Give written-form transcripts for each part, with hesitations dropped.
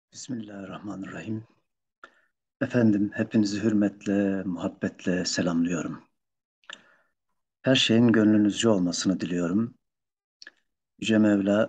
Bismillahirrahmanirrahim. Efendim, hepinizi hürmetle, muhabbetle selamlıyorum. Her şeyin gönlünüzce olmasını diliyorum. Yüce Mevla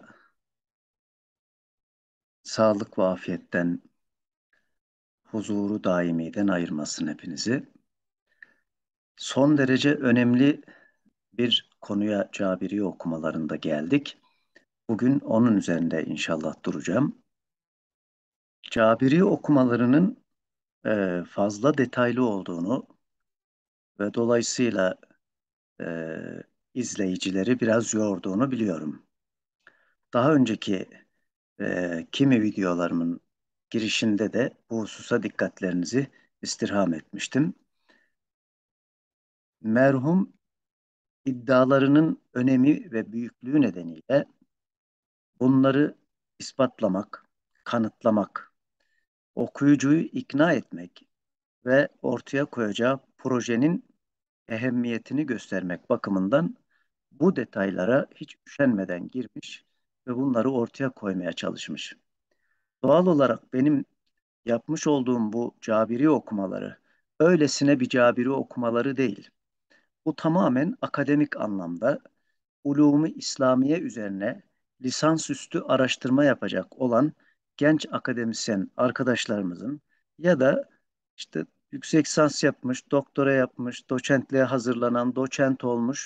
sağlık ve afiyetten, huzuru daimiden ayırmasın hepinizi. Son derece önemli bir konuya Cabiri okumalarında geldik. Bugün onun üzerinde inşallah duracağım. Cabiri okumalarının fazla detaylı olduğunu ve dolayısıyla e, izleyicileri biraz yorduğunu biliyorum. Daha önceki kimi videolarımın girişinde de bu hususa dikkatlerinizi istirham etmiştim. Merhum iddialarının önemi ve büyüklüğü nedeniyle bunları ispatlamak, kanıtlamak, okuyucuyu ikna etmek ve ortaya koyacağı projenin ehemmiyetini göstermek bakımından bu detaylara hiç üşenmeden girmiş ve bunları ortaya koymaya çalışmış. Doğal olarak benim yapmış olduğum bu Cabiri okumaları öylesine bir Cabiri okumaları değil. Bu tamamen akademik anlamda ulûmu İslamiye üzerine lisansüstü araştırma yapacak olan genç akademisyen arkadaşlarımızın ya da işte yüksek lisans yapmış, doktora yapmış, doçentliğe hazırlanan, doçent olmuş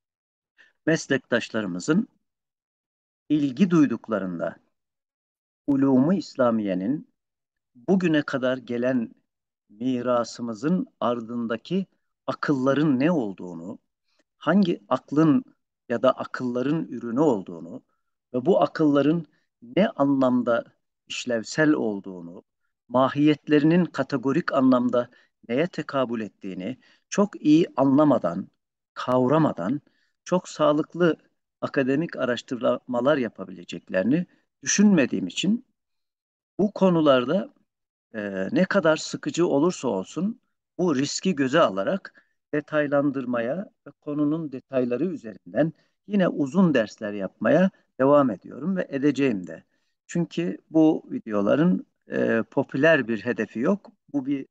meslektaşlarımızın ilgi duyduklarında ulûmu İslamiye'nin bugüne kadar gelen mirasımızın ardındaki akılların ne olduğunu, hangi aklın ya da akılların ürünü olduğunu ve bu akılların ne anlamda işlevsel olduğunu, mahiyetlerinin kategorik anlamda neye tekabül ettiğini çok iyi anlamadan, kavramadan çok sağlıklı akademik araştırmalar yapabileceklerini düşünmediğim için bu konularda ne kadar sıkıcı olursa olsun bu riski göze alarak detaylandırmaya ve konunun detayları üzerinden yine uzun dersler yapmaya devam ediyorum ve edeceğim de. Çünkü bu videoların popüler bir hedefi yok. Bu bir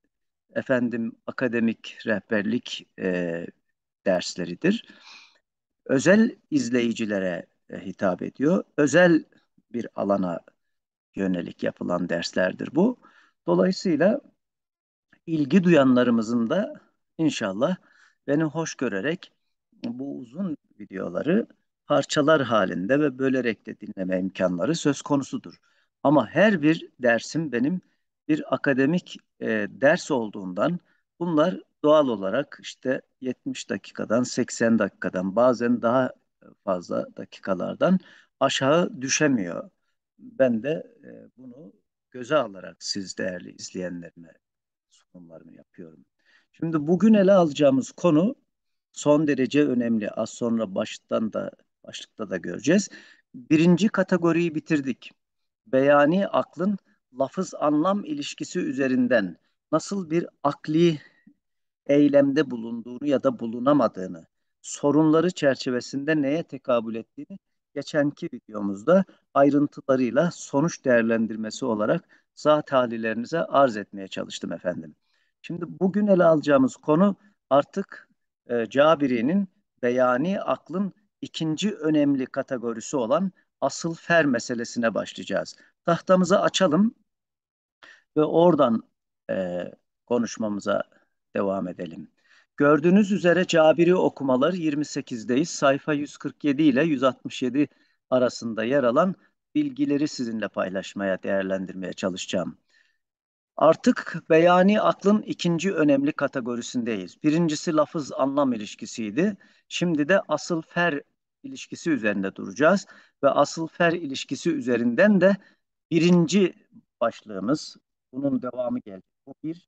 akademik rehberlik dersleridir. Özel izleyicilere hitap ediyor. Özel bir alana yönelik yapılan derslerdir bu. Dolayısıyla ilgi duyanlarımızın da inşallah beni hoş görerek bu uzun videoları parçalar halinde ve bölerek de dinleme imkanları söz konusudur. Ama her bir dersim benim bir akademik ders olduğundan bunlar doğal olarak işte 70 dakikadan 80 dakikadan bazen daha fazla dakikalardan aşağı düşemiyor. Ben de bunu göze alarak siz değerli izleyenlerime sunumlarımı yapıyorum. Şimdi bugün ele alacağımız konu son derece önemli. Az sonra başlıkta da göreceğiz. Birinci kategoriyi bitirdik. Beyani aklın lafız anlam ilişkisi üzerinden nasıl bir akli eylemde bulunduğunu ya da bulunamadığını, sorunları çerçevesinde neye tekabül ettiğini geçenki videomuzda ayrıntılarıyla sonuç değerlendirmesi olarak zat halilerinize arz etmeye çalıştım efendim. Şimdi bugün ele alacağımız konu artık Cabiri'nin beyani aklın ikinci önemli kategorisi olan asıl fer meselesine başlayacağız. Tahtamızı açalım ve oradan e, konuşmamıza devam edelim. Gördüğünüz üzere Cabiri okumaları 28'deyiz. Sayfa 147 ile 167 arasında yer alan bilgileri sizinle paylaşmaya, değerlendirmeye çalışacağım. Artık beyani aklın ikinci önemli kategorisindeyiz. Birincisi lafız anlam ilişkisiydi. Şimdi de asıl fer ilişkisi üzerinde duracağız ve asıl fer ilişkisi üzerinden de birinci başlığımız, bunun devamı gelecek. Bu bir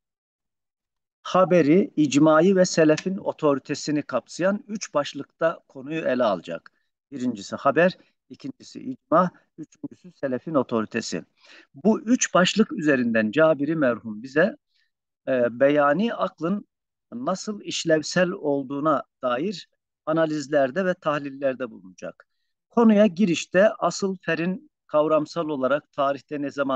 haberi, icmayı ve selefin otoritesini kapsayan üç başlıkta konuyu ele alacak. Birincisi haber, ikincisi icma, üçüncüsü selefin otoritesi. Bu üç başlık üzerinden Cabiri merhum bize beyani aklın nasıl işlevsel olduğuna dair analizlerde ve tahlillerde bulunacak. Konuya girişte asıl ferin kavramsal olarak tarihte ne zaman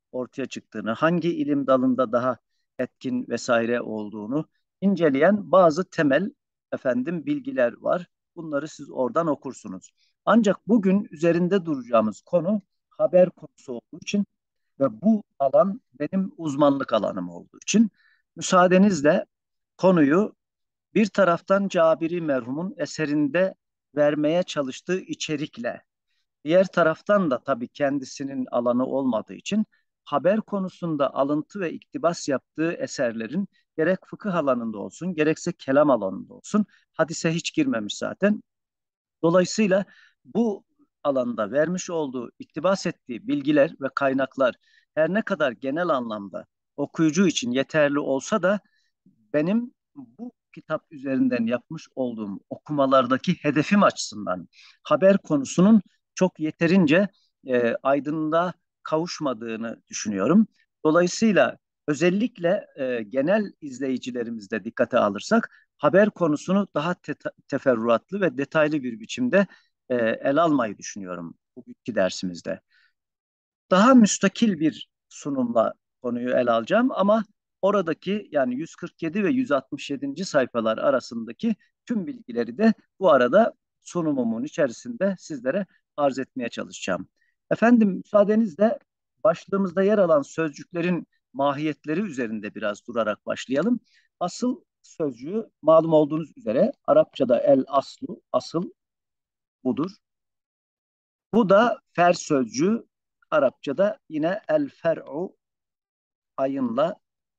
ortaya çıktığını, hangi ilim dalında daha etkin vesaire olduğunu inceleyen bazı temel bilgiler var. Bunları siz oradan okursunuz. Ancak bugün üzerinde duracağımız konu haber konusu olduğu için ve bu alan benim uzmanlık alanım olduğu için müsaadenizle konuyu bir taraftan Cabiri merhumun eserinde vermeye çalıştığı içerikle, diğer taraftan da tabii kendisinin alanı olmadığı için haber konusunda alıntı ve iktibas yaptığı eserlerin gerek fıkıh alanında olsun, gerekse kelam alanında olsun, hadise hiç girmemiş zaten. Dolayısıyla bu alanda vermiş olduğu, iktibas ettiği bilgiler ve kaynaklar her ne kadar genel anlamda okuyucu için yeterli olsa da benim bu kitap üzerinden yapmış olduğum okumalardaki hedefim açısından haber konusunun çok yeterince aydınlığa kavuşmadığını düşünüyorum. Dolayısıyla özellikle genel izleyicilerimizde dikkate alırsak haber konusunu daha teferruatlı ve detaylı bir biçimde ele almayı düşünüyorum bugünkü dersimizde. Daha müstakil bir sunumla konuyu ele alacağım ama oradaki yani 147 ve 167. sayfalar arasındaki tüm bilgileri de bu arada sunumumun içerisinde sizlere arz etmeye çalışacağım. Efendim müsaadenizle başlığımızda yer alan sözcüklerin mahiyetleri üzerinde biraz durarak başlayalım. Asıl sözcüğü malum olduğunuz üzere Arapçada el aslu, asıl budur. Bu da fer sözcüğü Arapçada yine el fer'u ayınla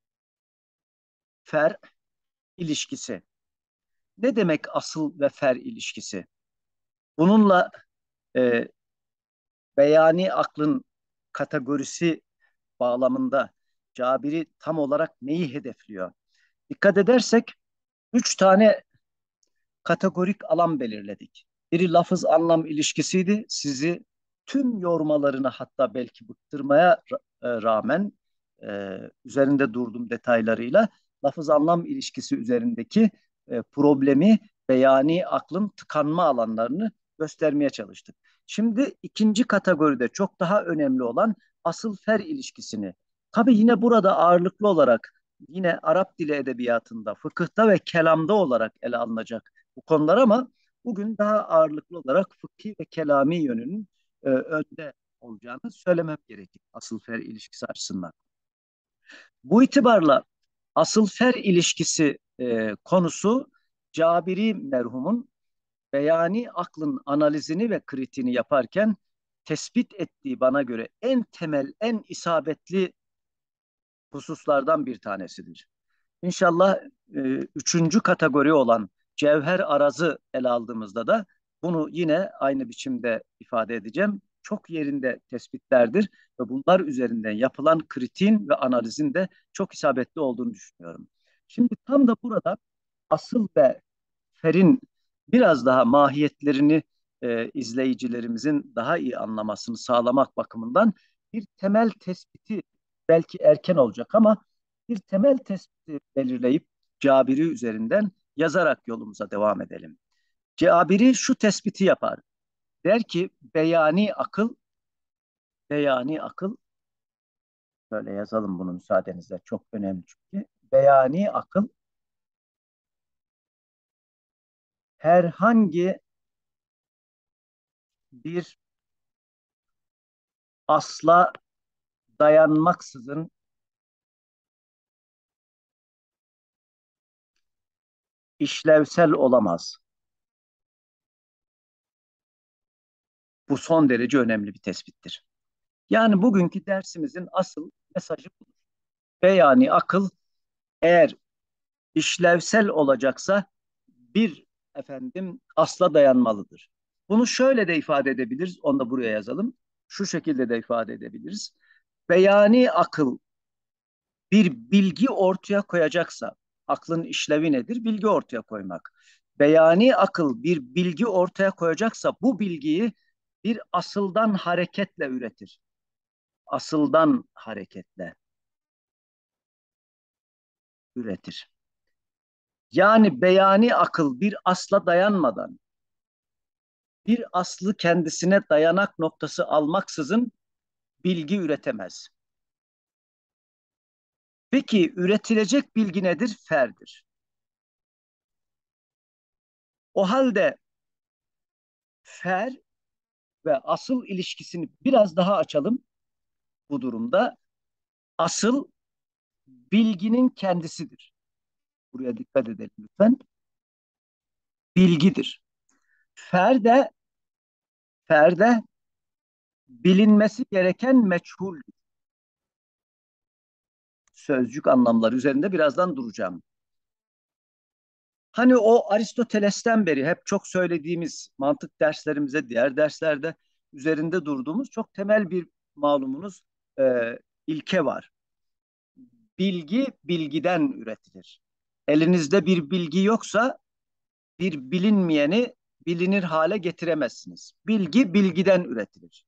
fer ilişkisi. Ne demek asıl ve fer ilişkisi? Bununla e, beyani aklın kategorisi bağlamında Cabiri tam olarak neyi hedefliyor? Dikkat edersek üç tane kategorik alan belirledik. Biri lafız anlam ilişkisiydi. Sizi tüm yormalarını hatta belki bıktırmaya rağmen üzerinde durdum detaylarıyla lafız anlam ilişkisi üzerindeki problemi beyani aklın tıkanma alanlarını göstermeye çalıştık. Şimdi ikinci kategoride çok daha önemli olan asıl fer ilişkisini. Tabii yine burada ağırlıklı olarak yine Arap dili edebiyatında, fıkıhta ve kelamda olarak ele alınacak bu konular ama bugün daha ağırlıklı olarak fıkhi ve kelami yönünün önde olacağını söylemem gerekir asıl fer ilişkisi açısından. Bu itibarla asıl fer ilişkisi konusu Cabiri merhumun beyani aklın analizini ve kritiğini yaparken tespit ettiği bana göre en temel, en isabetli hususlardan bir tanesidir. İnşallah üçüncü kategori olan cevher arazı ele aldığımızda da bunu yine aynı biçimde ifade edeceğim. Çok yerinde tespitlerdir ve bunlar üzerinden yapılan kritiğin ve analizin de çok isabetli olduğunu düşünüyorum. Şimdi tam da burada asıl ve ferin biraz daha mahiyetlerini izleyicilerimizin daha iyi anlamasını sağlamak bakımından bir temel tespiti belki erken olacak ama bir temel tespiti belirleyip Cabiri üzerinden yazarak yolumuza devam edelim. Cabiri şu tespiti yapar. Der ki beyani akıl böyle yazalım bunu müsaadenizle çok önemli çünkü. Beyani akıl herhangi bir asla dayanmaksızın işlevsel olamaz. Bu son derece önemli bir tespittir. Yani bugünkü dersimizin asıl mesajı bu. Beyani akıl eğer işlevsel olacaksa bir asla dayanmalıdır. Bunu şöyle de ifade edebiliriz. Onu da buraya yazalım. Şu şekilde de ifade edebiliriz. Beyani akıl bir bilgi ortaya koyacaksa, aklın işlevi nedir? Bilgi ortaya koymak. Beyani akıl bir bilgi ortaya koyacaksa bu bilgiyi bir asıldan hareketle üretir. Asıldan hareketle üretir. Yani beyani akıl bir asla dayanmadan, bir aslı kendisine dayanak noktası almaksızın bilgi üretemez. Peki üretilecek bilgi nedir? Fer'dir. O halde fer ve asıl ilişkisini biraz daha açalım bu durumda. Asıl bilginin kendisidir. Buraya dikkat edelim lütfen. Bilgidir. Fer de, fer de bilinmesi gereken meçhul sözcük anlamları üzerinde birazdan duracağım. Hani o Aristoteles'ten beri hep çok söylediğimiz mantık derslerimize, diğer derslerde üzerinde durduğumuz çok temel bir malumunuz ilke var. Bilgi bilgiden üretilir. Elinizde bir bilgi yoksa bir bilinmeyeni bilinir hale getiremezsiniz. Bilgi bilgiden üretilir.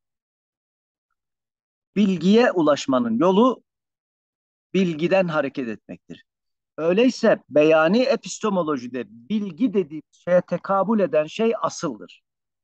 Bilgiye ulaşmanın yolu bilgiden hareket etmektir. Öyleyse beyani epistemolojide bilgi dediğimiz şeye tekabül eden şey asıldır.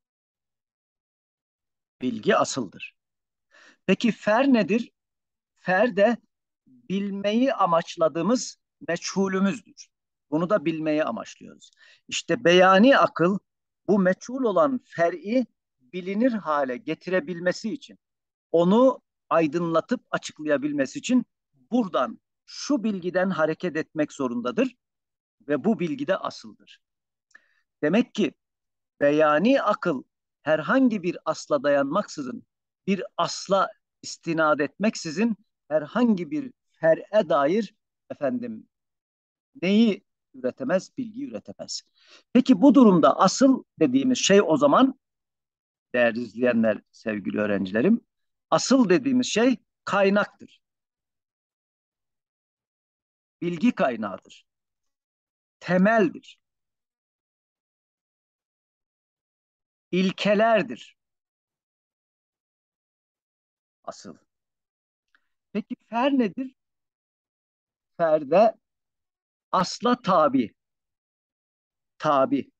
Bilgi asıldır. Peki fer nedir? Fer de bilmeyi amaçladığımız meçhulümüzdür. Bunu da bilmeyi amaçlıyoruz. İşte beyani akıl bu meçhul olan fer'i bilinir hale getirebilmesi için, onu aydınlatıp açıklayabilmesi için buradan, şu bilgiden hareket etmek zorundadır ve bu bilgi de asıldır. Demek ki beyani akıl herhangi bir asla dayanmaksızın, bir asla istinad etmeksizin herhangi bir fer'e dair efendim neyi üretemez? Bilgi üretemez. Peki bu durumda asıl dediğimiz şey o zaman değerli izleyenler, sevgili öğrencilerim, asıl dediğimiz şey kaynaktır. Bilgi kaynağıdır. Temeldir. İlkelerdir asıl. Peki fer nedir? Fer de asla tabi. Tabi.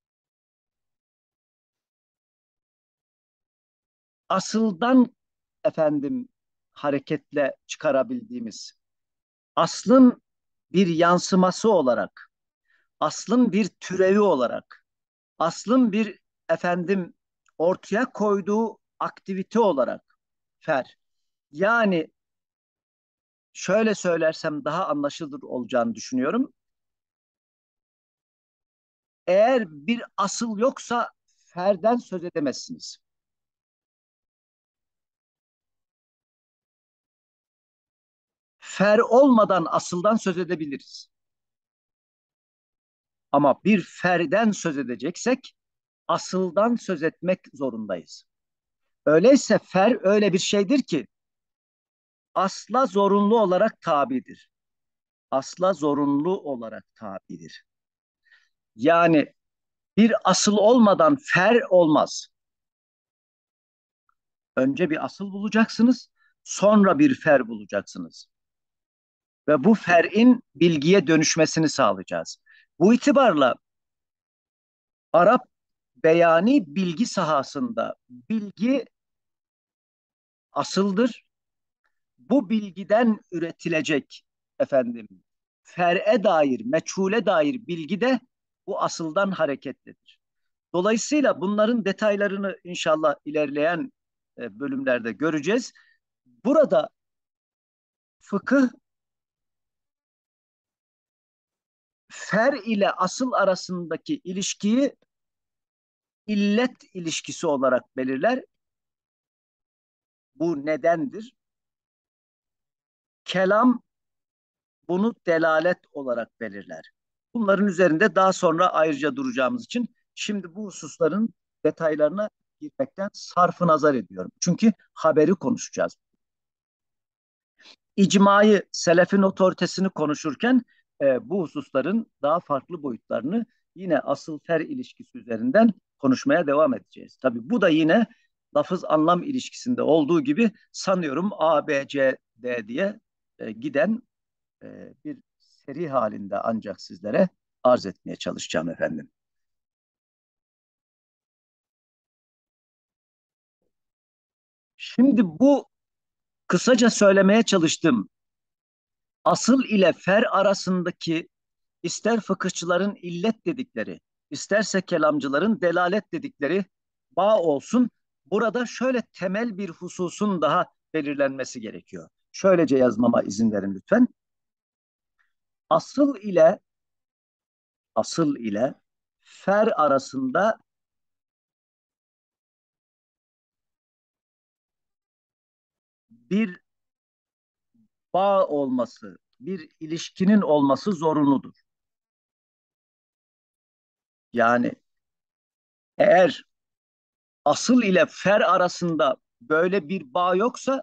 Asıldan efendim hareketle çıkarabildiğimiz aslın bir yansıması olarak, aslın bir türevi olarak, aslın bir efendim ortaya koyduğu aktivite olarak fer. Yani şöyle söylersem daha anlaşılır olacağını düşünüyorum. Eğer bir asıl yoksa ferden söz edemezsiniz. Fer olmadan asıldan söz edebiliriz. Ama bir ferden söz edeceksek asıldan söz etmek zorundayız. Öyleyse fer öyle bir şeydir ki asla zorunlu olarak tabidir. Asla zorunlu olarak tabidir. Yani bir asıl olmadan fer olmaz. Önce bir asıl bulacaksınız, sonra bir fer bulacaksınız. Ve bu fer'in bilgiye dönüşmesini sağlayacağız. Bu itibarla Arap beyani bilgi sahasında bilgi asıldır. Bu bilgiden üretilecek efendim fer'e dair, meçhule dair bilgi de bu asıldan hareketlidir. Dolayısıyla bunların detaylarını inşallah ilerleyen bölümlerde göreceğiz. Burada fıkıh fer ile asıl arasındaki ilişkiyi illet ilişkisi olarak belirler. Bu nedendir? Kelam bunu delalet olarak belirler. Bunların üzerinde daha sonra ayrıca duracağımız için şimdi bu hususların detaylarına girmekten sarfı nazar ediyorum. Çünkü haberi konuşacağız. İcmayı, selefin otoritesini konuşurken bu hususların daha farklı boyutlarını yine asıl fer ilişkisi üzerinden konuşmaya devam edeceğiz. Tabii bu da yine lafız anlam ilişkisinde olduğu gibi sanıyorum A, B, C, D diye giden bir seri halinde ancak sizlere arz etmeye çalışacağım efendim. Şimdi bu kısaca söylemeye çalıştığım asıl ile fer arasındaki ister fıkıhçıların illet dedikleri, isterse kelamcıların delalet dedikleri bağ olsun. Burada şöyle temel bir hususun daha belirlenmesi gerekiyor. Şöylece yazmama izin verin lütfen. Asıl ile asıl ile fer arasında bir bağ olması, bir ilişkinin olması zorunludur. Yani eğer asıl ile fer arasında böyle bir bağ yoksa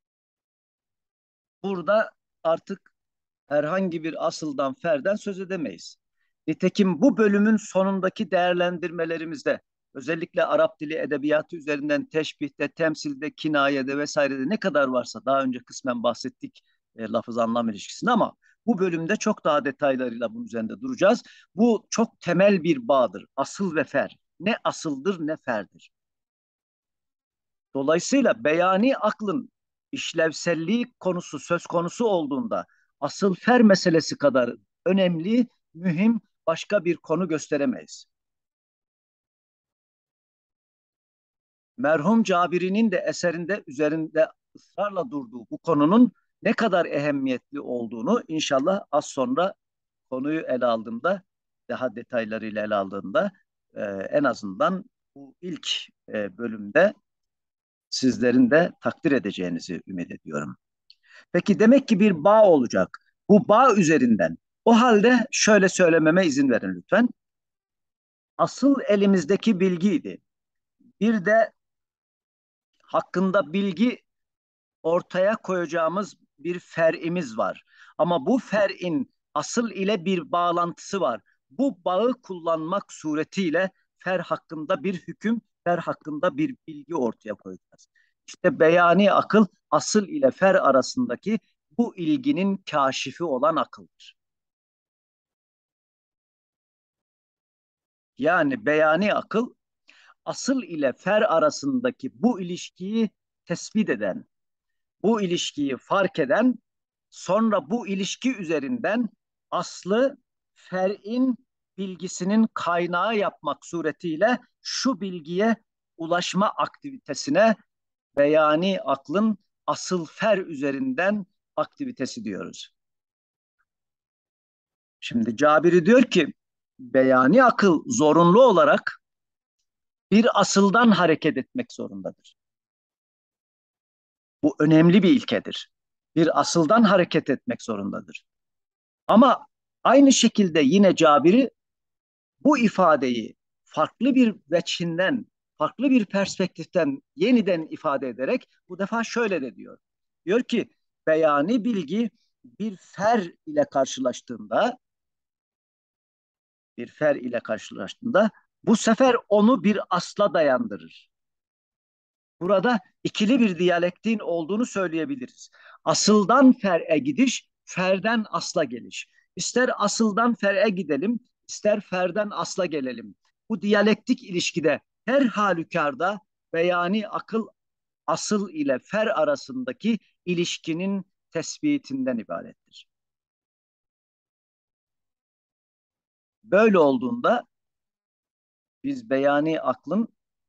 burada artık herhangi bir asıldan ferden söz edemeyiz. Nitekim bu bölümün sonundaki değerlendirmelerimizde özellikle Arap dili edebiyatı üzerinden teşbihte, temsilde, kinayede vesairede ne kadar varsa daha önce kısmen bahsettik lafız anlam ilişkisini ama bu bölümde çok daha detaylarıyla bunun üzerinde duracağız. Bu çok temel bir bağdır. Asıl ve fer. Ne asıldır ne ferdir. Dolayısıyla beyani aklın işlevselliği konusu söz konusu olduğunda asıl fer meselesi kadar önemli, mühim başka bir konu gösteremeyiz. Merhum Cabiri'nin de eserinde üzerinde ısrarla durduğu bu konunun ne kadar ehemmiyetli olduğunu inşallah az sonra konuyu ele aldığımda, daha detaylarıyla ele aldığımda en azından bu ilk bölümde sizlerin de takdir edeceğinizi ümit ediyorum. Peki demek ki bir bağ olacak. Bu bağ üzerinden. O halde şöyle söylememe izin verin lütfen. Asıl elimizdeki bilgiydi. Bir de hakkında bilgi ortaya koyacağımız bir fer'imiz var. Ama bu fer'in asıl ile bir bağlantısı var. Bu bağı kullanmak suretiyle fer hakkında bir hüküm, fer hakkında bir bilgi ortaya koyacağız. İşte beyani akıl asıl ile fer arasındaki bu ilginin kaşifi olan akıldır. Yani beyani akıl asıl ile fer arasındaki bu ilişkiyi tespit eden, bu ilişkiyi fark eden, sonra bu ilişki üzerinden aslı fer'in bilgisinin kaynağı yapmak suretiyle şu bilgiye ulaşma aktivitesine beyani aklın asıl fer üzerinden aktivitesi diyoruz. Şimdi Cabiri diyor ki beyani akıl zorunlu olarak bir asıldan hareket etmek zorundadır. Bu önemli bir ilkedir. Bir asıldan hareket etmek zorundadır. Ama aynı şekilde yine Cabiri bu ifadeyi farklı bir veçhinden, farklı bir perspektiften yeniden ifade ederek bu defa şöyle de diyor. Diyor ki beyani bilgi bir fer ile karşılaştığında, bir fer ile karşılaştığında bu sefer onu bir asla dayandırır. Burada ikili bir diyalektin olduğunu söyleyebiliriz. Asıldan fer'e gidiş, ferden asla geliş. İster asıldan fer'e gidelim, ister ferden asla gelelim. Bu diyalektik ilişkide her halükarda beyani akıl asıl ile fer arasındaki ilişkinin tespitinden ibarettir. Böyle olduğunda biz beyani aklın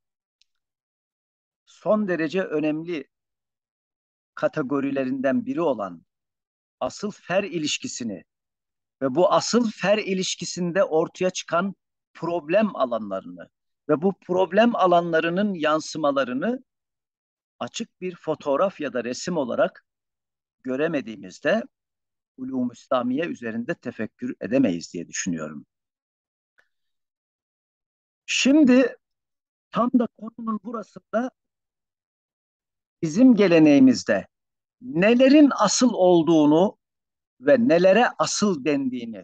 son derece önemli kategorilerinden biri olan asıl fer ilişkisini ve bu asıl fer ilişkisinde ortaya çıkan problem alanlarını ve bu problem alanlarının yansımalarını açık bir fotoğraf ya da resim olarak göremediğimizde ulûm-u İslamiye üzerinde tefekkür edemeyiz diye düşünüyorum. Şimdi tam da konunun burasında bizim geleneğimizde nelerin asıl olduğunu ve nelere asıl dendiğini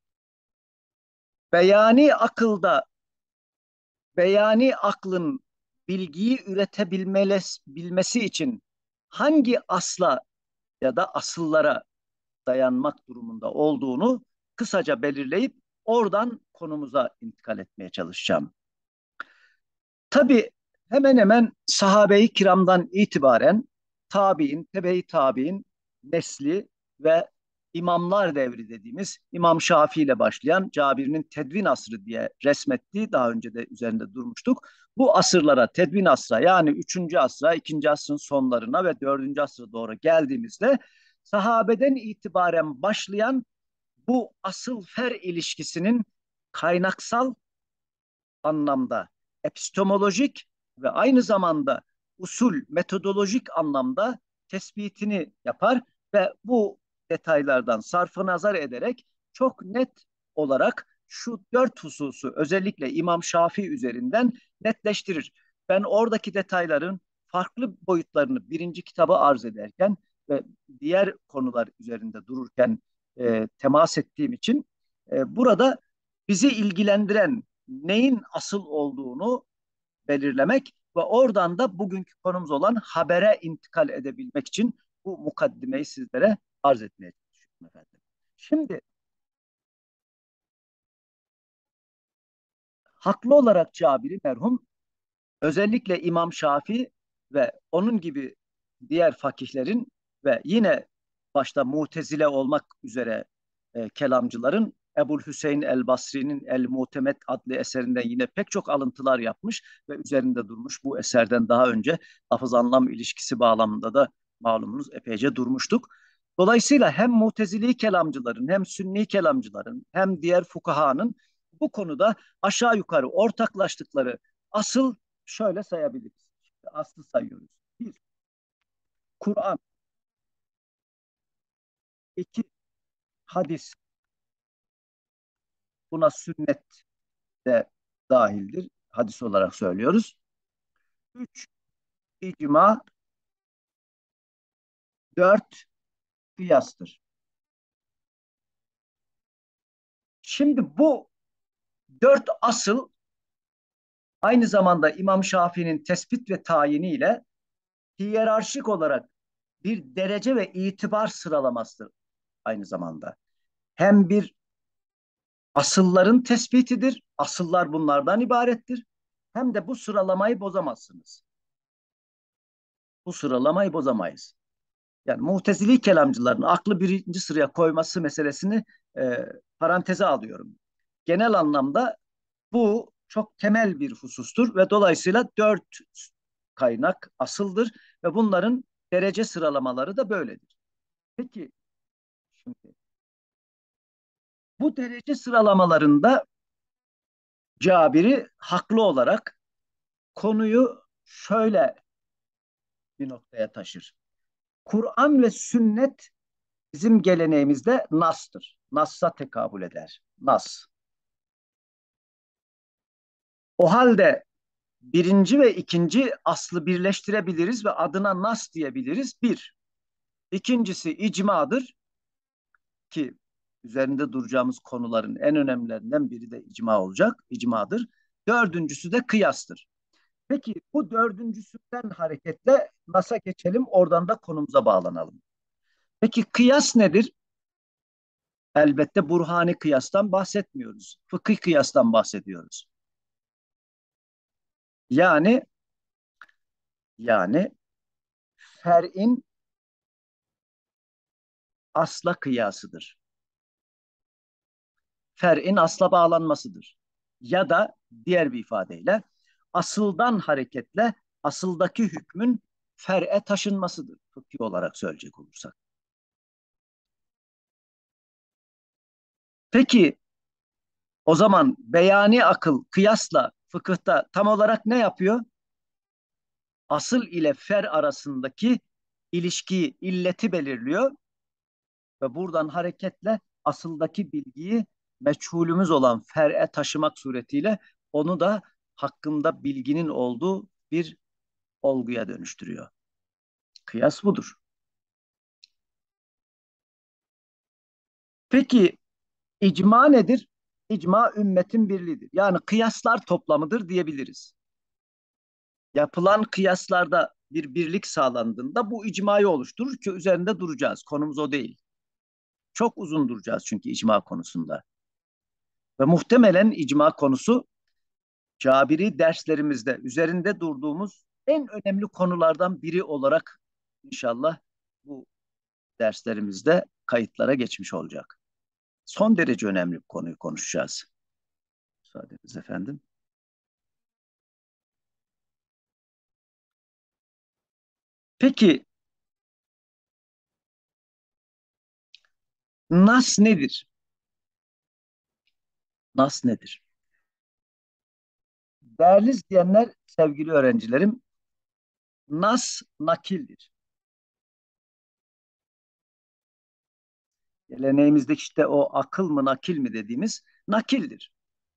beyani akılda beyani aklın bilgiyi üretebilmesi için hangi asla ya da asıllara dayanmak durumunda olduğunu kısaca belirleyip oradan konumuza intikal etmeye çalışacağım. Tabii hemen hemen sahabe-i kiramdan itibaren tabi'in, tebe-i tabi'in nesli ve İmamlar devri dediğimiz İmam Şafii ile başlayan Cabir'in Tedvin asrı diye resmettiği, daha önce de üzerinde durmuştuk. Bu asırlara, Tedvin asra, yani 3. asra, 2. asrın sonlarına ve 4. asra doğru geldiğimizde sahabeden itibaren başlayan bu asıl fer ilişkisinin kaynaksal anlamda, epistemolojik ve aynı zamanda usul, metodolojik anlamda tespitini yapar ve bu detaylardan sarfı nazar ederek çok net olarak şu 4 hususu özellikle İmam Şafii üzerinden netleştirir. Ben oradaki detayların farklı boyutlarını birinci kitabı arz ederken ve diğer konular üzerinde dururken temas ettiğim için burada bizi ilgilendiren neyin asıl olduğunu belirlemek ve oradan da bugünkü konumuz olan habere intikal edebilmek için bu mukaddimeyi sizlere arz etmeye çalışıyorum efendim. Şimdi haklı olarak Cabiri merhum özellikle İmam Şafii ve onun gibi diğer fakihlerin ve yine başta Mutezile olmak üzere kelamcıların Ebul Hüseyin el-Basri'nin El-Mutemet adlı eserinden yine pek çok alıntılar yapmış ve üzerinde durmuş. Bu eserden daha önce lafız anlam ilişkisi bağlamında da malumunuz epeyce durmuştuk. Dolayısıyla hem Mutezili kelamcıların hem Sünni kelamcıların hem diğer fukahanın bu konuda aşağı yukarı ortaklaştıkları asıl şöyle sayabiliriz. Şimdi aslı sayıyoruz. Bir, Kur'an. İki, hadis. Buna sünnet de dahildir. Hadis olarak söylüyoruz. Üç, icma. Dört, kıyastır. Şimdi bu 4 asıl aynı zamanda İmam Şafii'nin tespit ve tayiniyle hiyerarşik olarak bir derece ve itibar sıralamasıdır aynı zamanda. Hem bir asılların tespitidir, asıllar bunlardan ibarettir. Hem de bu sıralamayı bozamazsınız. Bu sıralamayı bozamayız. Yani Mutezili kelamcıların aklı birinci sıraya koyması meselesini paranteze alıyorum. Genel anlamda bu çok temel bir husustur ve dolayısıyla 4 kaynak asıldır ve bunların derece sıralamaları da böyledir. Peki şimdi bu derece sıralamalarında Cabiri haklı olarak konuyu şöyle bir noktaya taşır. Kur'an ve sünnet bizim geleneğimizde nastır. Nassa tekabül eder. Nas. O halde birinci ve ikinci aslı birleştirebiliriz ve adına nas diyebiliriz. Bir. İkincisi icmadır ki üzerinde duracağımız konuların en önemlilerinden biri de icma olacak. İcmadır. Dördüncüsü de kıyastır. Peki bu dördüncüsünden hareketle nas'a geçelim, oradan da konumuza bağlanalım. Peki kıyas nedir? Elbette burhani kıyastan bahsetmiyoruz. Fıkıh kıyastan bahsediyoruz. Yani yani fer'in asla kıyasıdır. Fer'in asla bağlanmasıdır. Ya da diğer bir ifadeyle asıldan hareketle asıldaki hükmün fer'e taşınmasıdır. Fıkhi olarak söyleyecek olursak. Peki o zaman beyani akıl kıyasla fıkıhta tam olarak ne yapıyor? Asıl ile fer arasındaki ilişkiyi, illeti belirliyor ve buradan hareketle asıldaki bilgiyi meçhulümüz olan fer'e taşımak suretiyle onu da hakkında bilginin olduğu bir olguya dönüştürüyor. Kıyas budur. Peki icma nedir? İcma ümmetin birliğidir. Yani kıyaslar toplamıdır diyebiliriz. Yapılan kıyaslarda bir birlik sağlandığında bu icmayı oluşturur ki üzerinde duracağız. Konumuz o değil. Çok uzun duracağız çünkü icma konusunda. Ve muhtemelen icma konusu Cabiri derslerimizde üzerinde durduğumuz en önemli konulardan biri olarak inşallah bu derslerimizde kayıtlara geçmiş olacak. Son derece önemli bir konuyu konuşacağız. Müsaadeniz efendim. Peki nas nedir? Nas nedir? Değerli izleyenler, sevgili öğrencilerim, nas nakildir. Geleneğimizdeki işte o akıl mı nakil mi dediğimiz nakildir.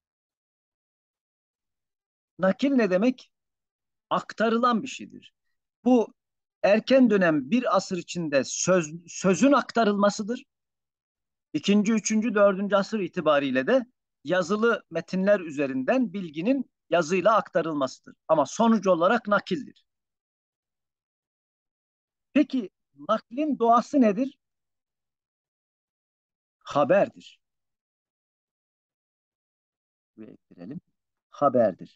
Nakil ne demek? Aktarılan bir şeydir. Bu erken dönem bir asır içinde sözün aktarılmasıdır. İkinci, üçüncü, dördüncü asır itibariyle de yazılı metinler üzerinden bilginin yazıyla aktarılmasıdır. Ama sonuç olarak nakildir. Peki naklin doğası nedir? Haberdir. Buraya ekleyelim. Haberdir.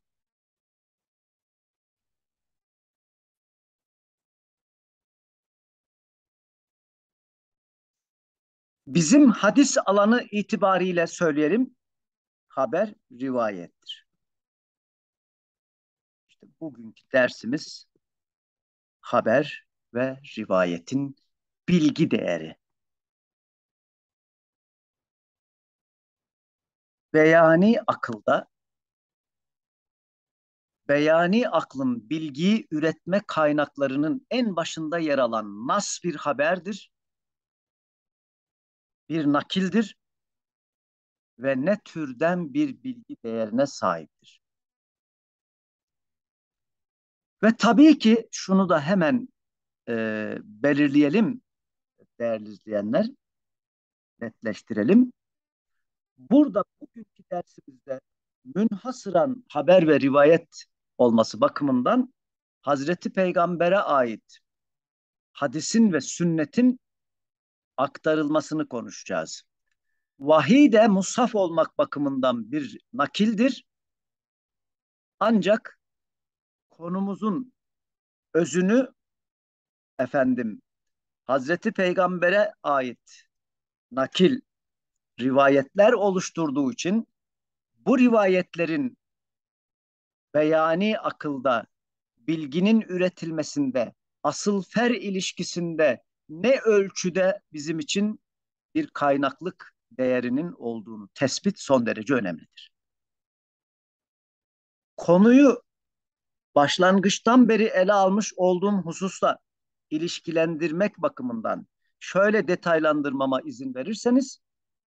Bizim hadis alanı itibariyle söyleyelim. Haber rivayettir. İşte bugünkü dersimiz haber ve rivayetin bilgi değeri. Beyani akılda, beyani aklın bilgiyi üretme kaynaklarının en başında yer alan nas bir haberdir, bir nakildir ve ne türden bir bilgi değerine sahiptir. Ve tabii ki şunu da hemen belirleyelim değerli izleyenler, netleştirelim. Burada bugünkü dersimizde münhasıran haber ve rivayet olması bakımından Hazreti Peygamber'e ait hadisin ve sünnetin aktarılmasını konuşacağız. Vahiy de mushaf olmak bakımından bir nakildir. Ancak konumuzun özünü efendim Hazreti Peygamber'e ait nakil rivayetler oluşturduğu için bu rivayetlerin beyani akılda bilginin üretilmesinde, asıl fer ilişkisinde ne ölçüde bizim için bir kaynaklık değerinin olduğunu tespit son derece önemlidir. Konuyu başlangıçtan beri ele almış olduğum hususla ilişkilendirmek bakımından şöyle detaylandırmama izin verirseniz,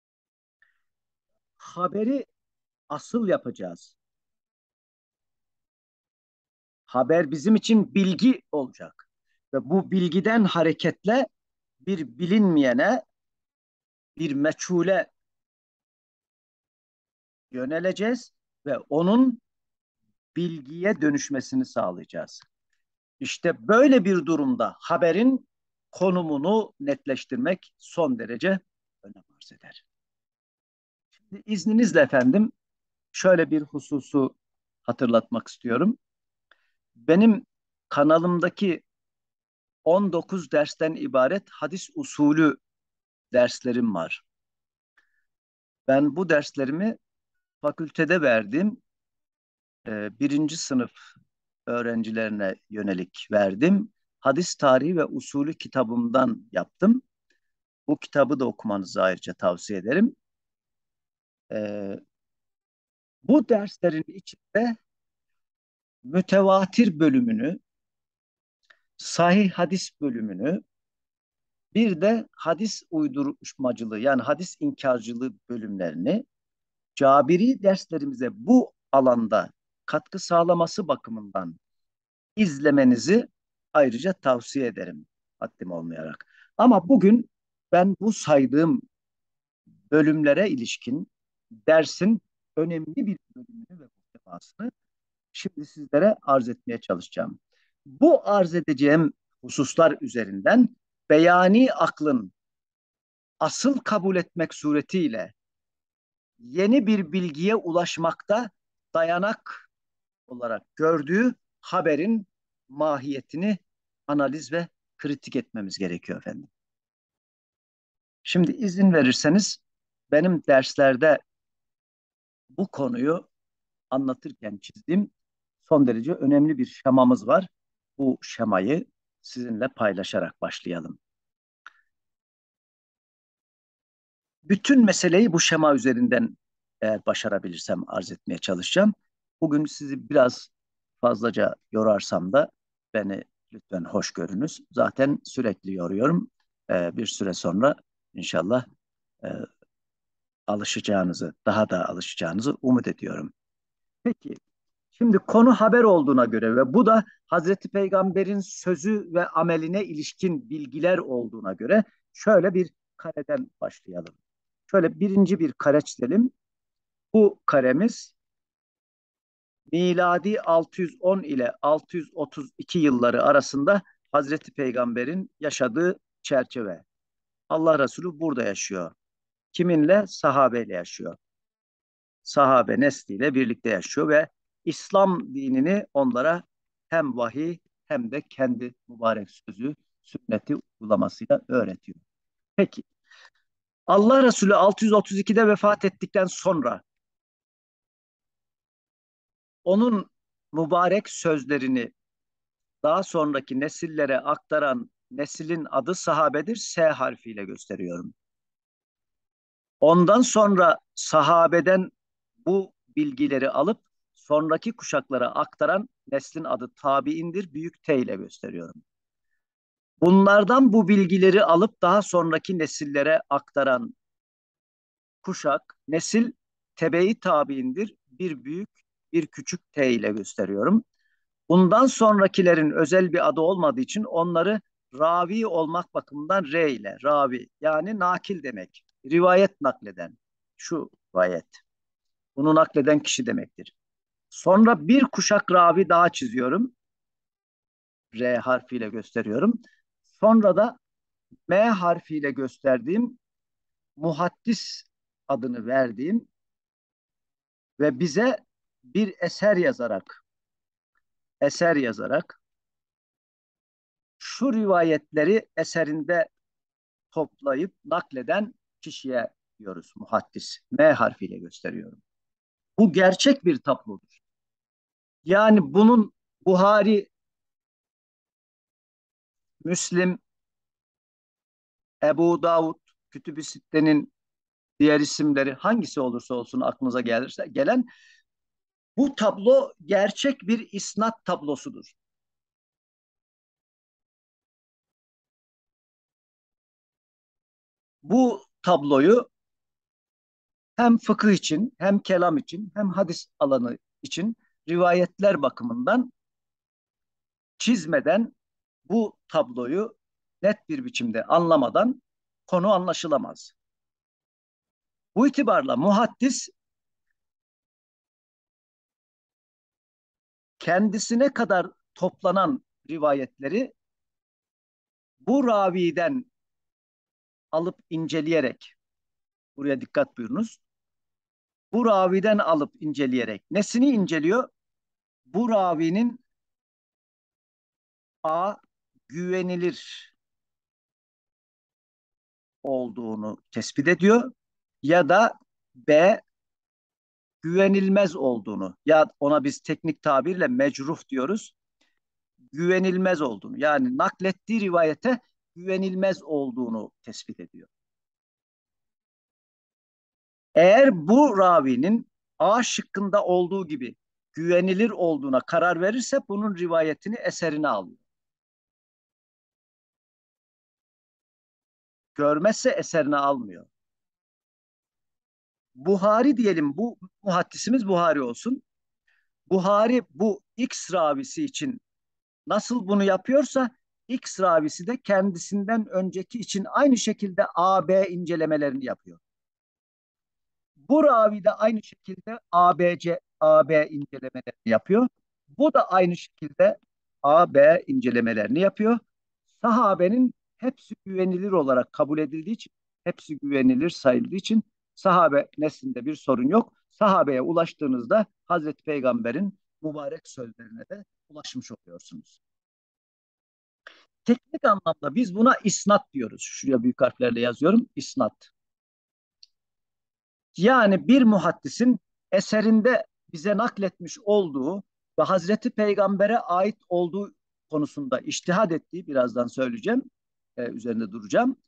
haberi asıl yapacağız. Haber bizim için bilgi olacak. Ve bu bilgiden hareketle bir bilinmeyene, bir meçhule yöneleceğiz ve onun bilgiye dönüşmesini sağlayacağız. İşte böyle bir durumda haberin konumunu netleştirmek son derece önem arz eder. Şimdi izninizle efendim şöyle bir hususu hatırlatmak istiyorum. Benim kanalımdaki 19 dersten ibaret hadis usulü derslerim var. Ben bu derslerimi fakültede verdim. Birinci sınıf öğrencilerine yönelik verdim. Hadis tarihi ve usulü kitabımdan yaptım. Bu kitabı da okumanızı ayrıca tavsiye ederim. Ee, Bu derslerin içinde mütevatir bölümünü, sahih hadis bölümünü, bir de hadis uydurmacılığı yani hadis inkarcılığı bölümlerini Cabiri derslerimize bu alanda katkı sağlaması bakımından izlemenizi ayrıca tavsiye ederim haddim olmayarak. Ama bugün ben bu saydığım bölümlere ilişkin dersin önemli bir bölümünü ve muhtevasını şimdi sizlere arz etmeye çalışacağım. Bu arz edeceğim hususlar üzerinden beyani aklın asıl kabul etmek suretiyle yeni bir bilgiye ulaşmakta dayanak olarak gördüğü haberin mahiyetini analiz ve kritik etmemiz gerekiyor efendim. Şimdi izin verirseniz benim derslerde bu konuyu anlatırken çizdiğim son derece önemli bir şemamız var. Bu şemayı sizinle paylaşarak başlayalım. Bütün meseleyi bu şema üzerinden eğer başarabilirsem arz etmeye çalışacağım. Bugün sizi biraz fazlaca yorarsam da beni lütfen hoş görünüz. Zaten sürekli yoruyorum. Bir süre sonra inşallah e, alışacağınızı, daha da alışacağınızı umut ediyorum. Peki, şimdi konu haber olduğuna göre ve bu da Hazreti Peygamber'in sözü ve ameline ilişkin bilgiler olduğuna göre şöyle bir kareden başlayalım. Şöyle birinci bir kare çizelim. Bu karemiz miladi 610 ile 632 yılları arasında Hazreti Peygamber'in yaşadığı çerçeve. Allah Resulü burada yaşıyor. Kiminle? Sahabeyle yaşıyor. Sahabe nesliyle birlikte yaşıyor ve İslam dinini onlara hem vahiy hem de kendi mübarek sözü, sünneti uygulamasıyla öğretiyor. Peki, Allah Resulü 632'de vefat ettikten sonra onun mübarek sözlerini daha sonraki nesillere aktaran neslin adı sahabedir. S harfiyle gösteriyorum. Ondan sonra sahabeden bu bilgileri alıp sonraki kuşaklara aktaran neslin adı tabiindir. Büyük T ile gösteriyorum. Bunlardan bu bilgileri alıp daha sonraki nesillere aktaran kuşak, nesil tebe-i tabiindir. Bir büyük, bir küçük T ile gösteriyorum. Bundan sonrakilerin özel bir adı olmadığı için onları ravi olmak bakımından R ile ravi yani nakil demek. Rivayet nakleden. Şu rivayet. Bunu nakleden kişi demektir. Sonra bir kuşak ravi daha çiziyorum. R harfiyle gösteriyorum. Sonra da M harfiyle gösterdiğim muhaddis adını verdiğim ve bize bir eser yazarak şu rivayetleri eserinde toplayıp nakleden kişiye diyoruz muhaddis. M harfiyle gösteriyorum. Bu gerçek bir tablodur. Yani bunun Buhari, Müslim, Ebu Davud, Kütüb-i Sitte'nin diğer isimleri hangisi olursa olsun aklınıza gelirse gelen bu tablo gerçek bir isnat tablosudur. Bu tabloyu hem fıkıh için, hem kelam için, hem hadis alanı için rivayetler bakımından çizmeden bu tabloyu net bir biçimde anlamadan konu anlaşılamaz. Bu itibarla muhaddis kendisine kadar toplanan rivayetleri bu raviden alıp inceleyerek, buraya dikkat buyurunuz, bu raviden alıp inceleyerek nesini inceliyor? Bu ravinin A güvenilir olduğunu tespit ediyor ya da B güvenilmez olduğunu ya ona biz teknik tabirle mecruh diyoruz. Güvenilmez olduğunu yani naklettiği rivayete güvenilmez olduğunu tespit ediyor. Eğer bu ravinin A şıkkında olduğu gibi güvenilir olduğuna karar verirse bunun rivayetini eserine alıyor. Görmezse eserine almıyor. Buhari diyelim bu muhaddisimiz Buhari olsun. Buhari bu X ravisi için nasıl bunu yapıyorsa X ravisi de kendisinden önceki için aynı şekilde A, B incelemelerini yapıyor. Bu ravi de aynı şekilde AB incelemelerini yapıyor. Bu da aynı şekilde AB incelemelerini yapıyor. Sahabenin hepsi güvenilir olarak kabul edildiği için, hepsi güvenilir sayıldığı için sahabe neslinde bir sorun yok. Sahabeye ulaştığınızda Hazreti Peygamber'in mübarek sözlerine de ulaşmış oluyorsunuz. Teknik anlamda biz buna isnat diyoruz. Şuraya büyük harflerle yazıyorum. İsnat. Yani bir muhaddisin eserinde bize nakletmiş olduğu ve Hazreti Peygamber'e ait olduğu konusunda içtihad ettiği, birazdan söyleyeceğim, üzerinde duracağım.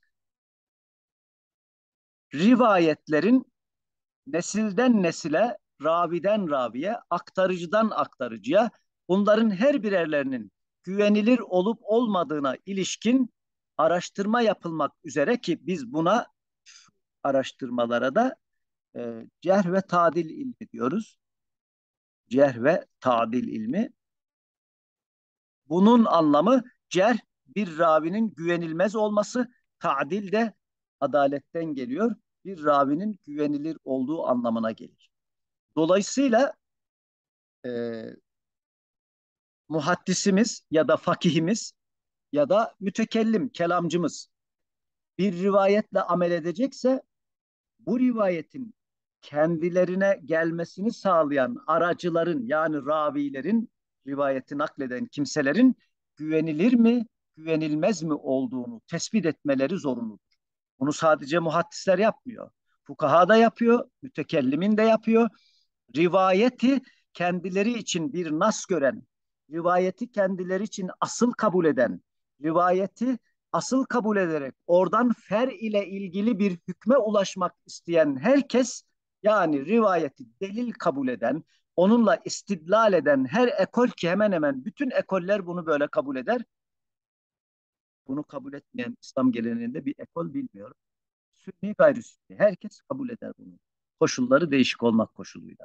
Rivayetlerin nesilden nesile, raviden raviye, aktarıcıdan aktarıcıya, bunların her birerlerinin güvenilir olup olmadığına ilişkin araştırma yapılmak üzere, ki biz buna, araştırmalara da cerh ve tadil ilmi diyoruz. Cerh ve tadil ilmi. Bunun anlamı cerh bir ravinin güvenilmez olması, tadil de adaletten geliyor. Bir ravinin güvenilir olduğu anlamına gelir. Dolayısıyla e, muhaddisimiz ya da fakihimiz ya da mütekellim, kelamcımız bir rivayetle amel edecekse, bu rivayetin kendilerine gelmesini sağlayan aracıların, yani ravilerin, rivayeti nakleden kimselerin güvenilir mi, güvenilmez mi olduğunu tespit etmeleri zorunludur. Bunu sadece muhaddisler yapmıyor. Fukaha da yapıyor, mütekellimin de yapıyor. Rivayeti kendileri için bir nas gören, rivayeti kendileri için asıl kabul eden, rivayeti asıl kabul ederek oradan fer ile ilgili bir hükme ulaşmak isteyen herkes, yani rivayeti delil kabul eden, onunla istidlal eden her ekol, ki hemen hemen bütün ekoller bunu böyle kabul eder. Bunu kabul etmeyen İslam geleneğinde bir ekol bilmiyorum. Sünni gayri sünni. Herkes kabul eder bunu. Koşulları değişik olmak koşuluyla.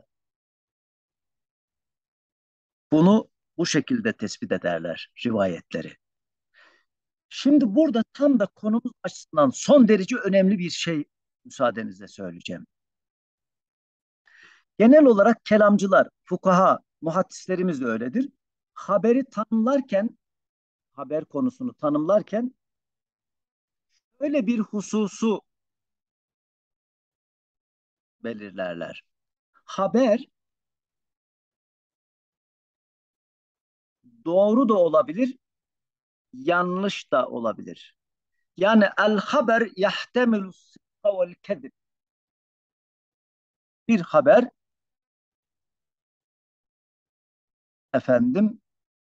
Bunu bu şekilde tespit ederler rivayetleri. Şimdi burada tam da konumuz açısından son derece önemli bir şey müsaadenizle söyleyeceğim. Genel olarak kelamcılar, fukaha, muhaddislerimiz de öyledir. Haberi tanımlarken, haber konusunu tanımlarken öyle bir hususu belirlerler. Haber doğru da olabilir, yanlış da olabilir. Yani el haber yahtemilu sıdka vel kedib. Bir haber, efendim,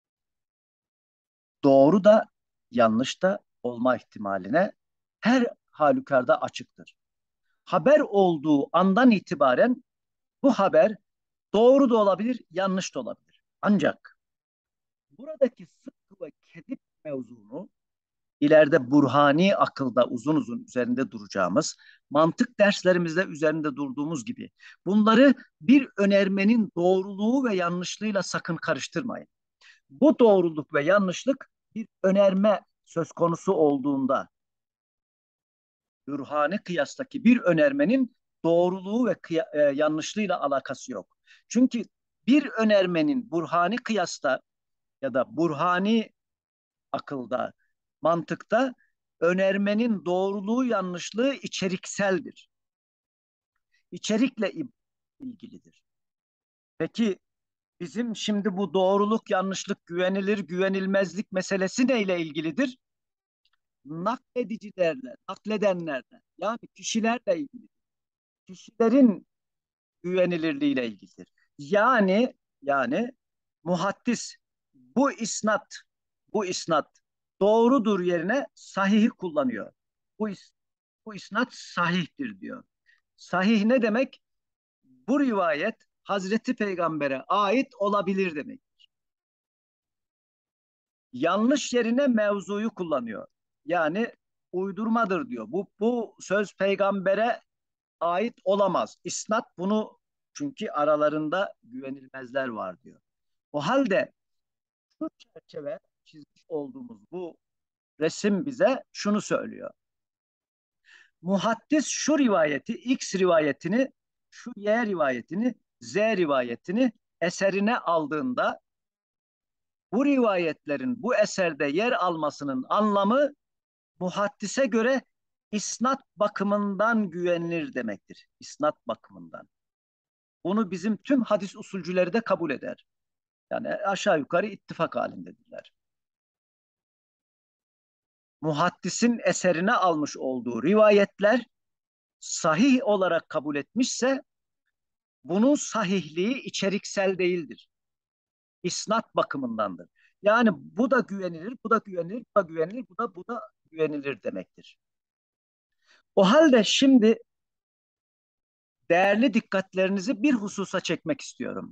doğru da yanlış da olma ihtimaline her halükarda açıktır. Haber olduğu andan itibaren bu haber doğru da olabilir, yanlış da olabilir. Ancak buradaki sıdk ve kedip mevzunu ileride burhani akılda uzun uzun üzerinde duracağımız, mantık derslerimizde üzerinde durduğumuz gibi, bunları bir önermenin doğruluğu ve yanlışlığıyla sakın karıştırmayın. Bu doğruluk ve yanlışlık bir önerme söz konusu olduğunda, bürhani kıyastaki bir önermenin doğruluğu ve yanlışlığıyla alakası yok. Çünkü bir önermenin burhani kıyasta ya da burhani akılda, mantıkta, önermenin doğruluğu yanlışlığı içerikseldir. İçerikle ilgilidir. Peki bizim şimdi bu doğruluk, yanlışlık, güvenilir, güvenilmezlik meselesi neyle ilgilidir? Nakledicilerle, nakledenlerle, yani kişilerle ilgili. Kişilerin güvenilirliğiyle ilgilidir. Yani muhaddis bu isnat, bu isnat doğrudur yerine sahihi kullanıyor. Bu, bu isnat sahihtir diyor. Sahih ne demek? Bu rivayet Hazreti Peygamber'e ait olabilir demek. Yanlış yerine mevzuyu kullanıyor. Yani uydurmadır diyor. Bu söz peygambere ait olamaz. İsnat bunu, çünkü aralarında güvenilmezler var diyor. O halde şu çerçeve çizmiş olduğumuz bu resim bize şunu söylüyor. Muhaddis şu rivayeti, X rivayetini, şu Y rivayetini, Z rivayetini eserine aldığında, bu rivayetlerin bu eserde yer almasının anlamı muhaddise göre isnat bakımından güvenilir demektir. İsnat bakımından. Bunu bizim tüm hadis usulcüleri de kabul eder. Yani aşağı yukarı ittifak halindedirler. muhaddisin eserine almış olduğu rivayetler sahih olarak kabul etmişse bunun sahihliği içeriksel değildir. İsnat bakımındandır. Yani bu da güvenilir, bu da güvenilir, bu da güvenilir, bu da güvenilir demektir. O halde şimdi değerli dikkatlerinizi bir hususa çekmek istiyorum.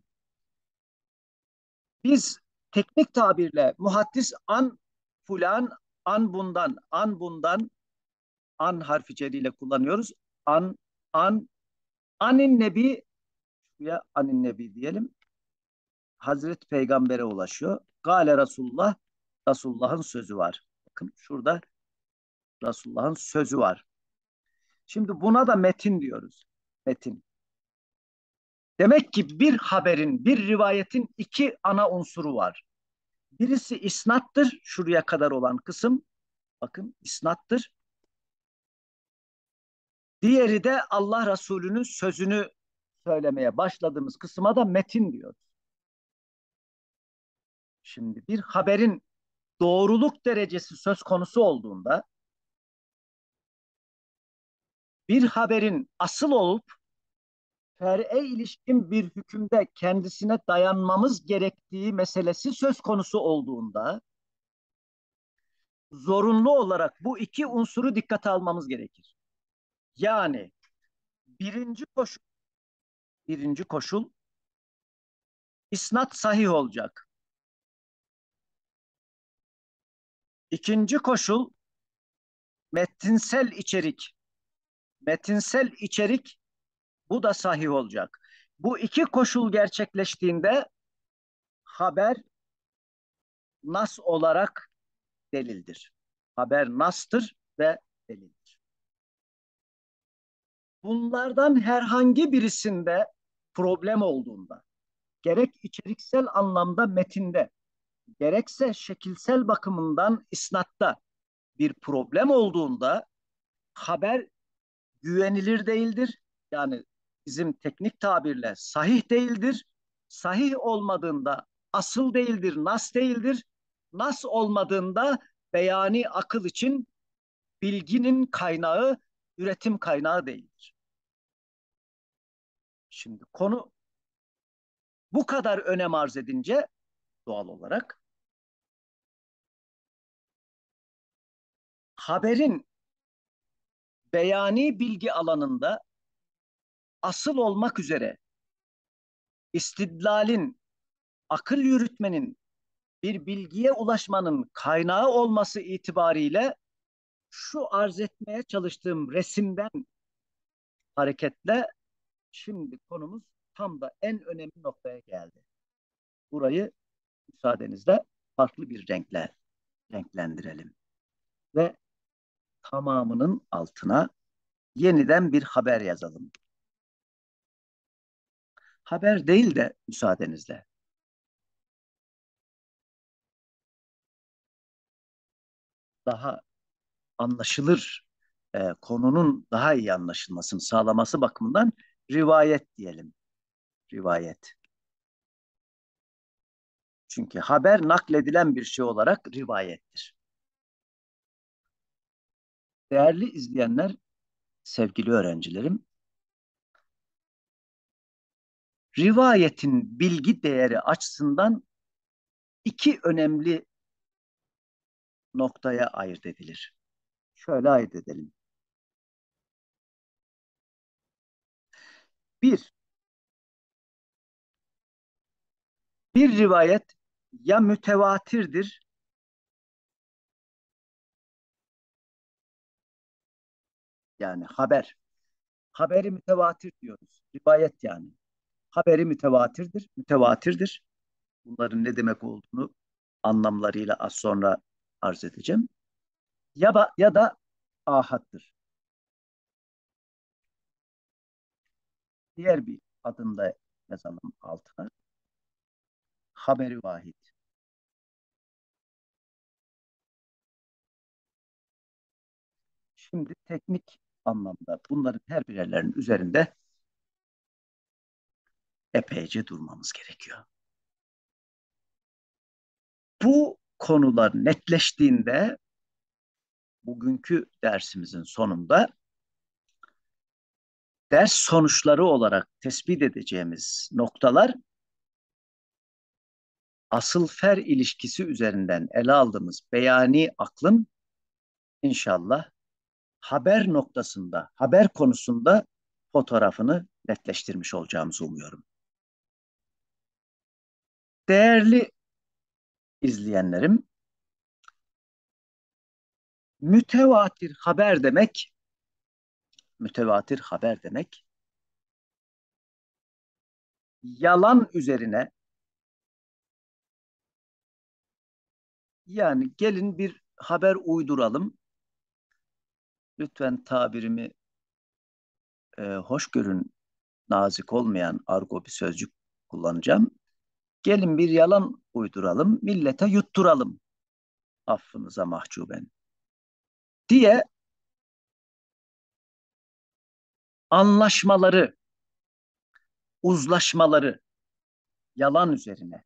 Biz teknik tabirle muhaddis an fulan, an bundan, an bundan, an harfi celiyle kullanıyoruz. An, an, anin nebi ya anin nebi diyelim. Hazreti Peygamber'e ulaşıyor. Gale Resulullah, Resulullah'ın sözü var. Bakın şurada Resulullah'ın sözü var. Şimdi buna da metin diyoruz. Metin. Demek ki bir haberin, bir rivayetin iki ana unsuru var. Birisi isnattır, şuraya kadar olan kısım. Bakın isnattır. Diğeri de Allah Resulü'nün sözünü söylemeye başladığımız kısma da metin diyoruz. Şimdi bir haberin doğruluk derecesi söz konusu olduğunda bir haberin asıl olup fer'e ilişkin bir hükümde kendisine dayanmamız gerektiği meselesi söz konusu olduğunda zorunlu olarak bu iki unsuru dikkate almamız gerekir. Yani birinci koşul, birinci koşul isnat sahih olacak. İkinci koşul metinsel içerik. Metinsel içerik bu da sahih olacak. Bu iki koşul gerçekleştiğinde haber nas olarak delildir. Haber nastır ve delildir. Bunlardan herhangi birisinde problem olduğunda, gerek içeriksel anlamda metinde, gerekse şekilsel bakımından isnatta bir problem olduğunda haber güvenilir değildir. Yani bizim teknik tabirle sahih değildir. Sahih olmadığında asıl değildir, nas değildir. Nas olmadığında beyani akıl için bilginin kaynağı, üretim kaynağı değildir. Şimdi konu bu kadar önem arz edince doğal olarak haberin beyani bilgi alanında asıl olmak üzere istidlalin, akıl yürütmenin, bir bilgiye ulaşmanın kaynağı olması itibariyle şu arz etmeye çalıştığım resimden hareketle şimdi konumuz tam da en önemli noktaya geldi. Burayı müsaadenizle farklı bir renkle renklendirelim ve tamamının altına yeniden bir haber yazalım. Haber değil de müsaadenizle daha anlaşılır, konunun daha iyi anlaşılmasını sağlaması bakımından rivayet diyelim. Rivayet. Çünkü haber nakledilen bir şey olarak rivayettir. Değerli izleyenler, sevgili öğrencilerim, rivayetin bilgi değeri açısından iki önemli noktaya ayırt edilir. Şöyle ayırt edelim. Bir, bir rivayet ya mütevatirdir, yani haber. Haberi mütevatir diyoruz. Rivayet yani. Haberi mütevatirdir, mütevatirdir. Bunların ne demek olduğunu anlamlarıyla az sonra arz edeceğim. Ya da ahattır. Diğer bir adında yazalım altına. Haberi vahid. Şimdi teknik anlamda bunların her birerlerinin üzerinde epeyce durmamız gerekiyor. Bu konular netleştiğinde bugünkü dersimizin sonunda ders sonuçları olarak tespit edeceğimiz noktalar asıl fer ilişkisi üzerinden ele aldığımız beyani aklın inşallah haber noktasında, haber konusunda fotoğrafını netleştirmiş olacağımızı umuyorum. Değerli izleyenlerim, mütevatir haber demek, mütevatir haber demek, yalan üzerine, yani gelin bir haber uyduralım. Lütfen tabirimi hoş görün, nazik olmayan argo bir sözcük kullanacağım. Gelin bir yalan uyduralım, millete yutturalım affınıza mahcuben diye anlaşmaları, uzlaşmaları yalan üzerine,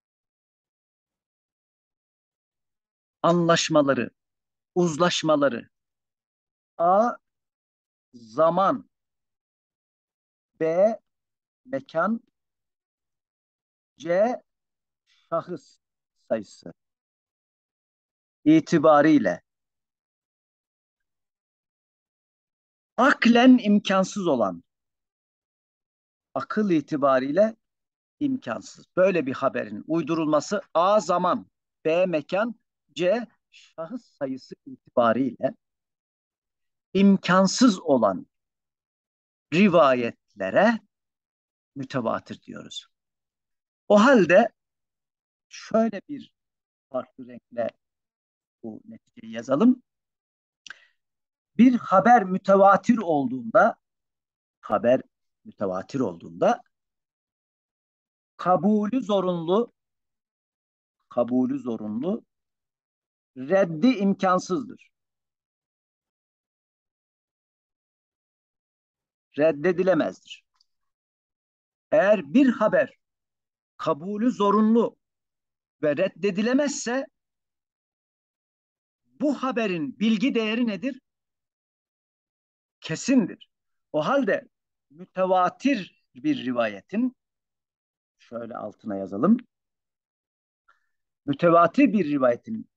anlaşmaları, uzlaşmaları A. Zaman, B. Mekan, C. Şahıs sayısı itibariyle aklen imkansız olan, akıl itibariyle imkansız. Böyle bir haberin uydurulması A. Zaman, B. Mekan, C. Şahıs sayısı itibariyle imkansız olan rivayetlere mütevatir diyoruz. O halde şöyle bir farklı renkle bu neticeyi yazalım. Bir haber mütevatir olduğunda, haber mütevatir olduğunda kabulü zorunlu, kabulü zorunlu, reddi imkansızdır. Reddedilemezdir. Eğer bir haber kabulü zorunlu ve reddedilemezse bu haberin bilgi değeri nedir? Kesindir. O halde mütevatir bir rivayetin, şöyle altına yazalım, mütevatir bir rivayetin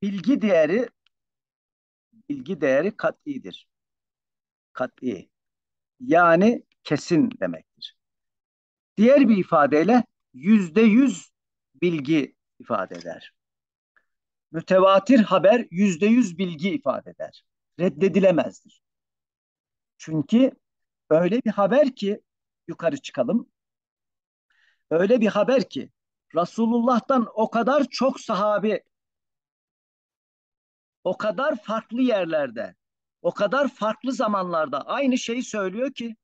bilgi değeri kat'idir. Kat'i. Yani kesin demektir. Diğer bir ifadeyle %100 bilgi ifade eder. Mütevatir haber %100 bilgi ifade eder. Reddedilemezdir. Çünkü öyle bir haber ki, yukarı çıkalım, öyle bir haber ki Resulullah'tan o kadar çok sahabi, o kadar farklı yerlerde, o kadar farklı zamanlarda aynı şeyi söylüyor ki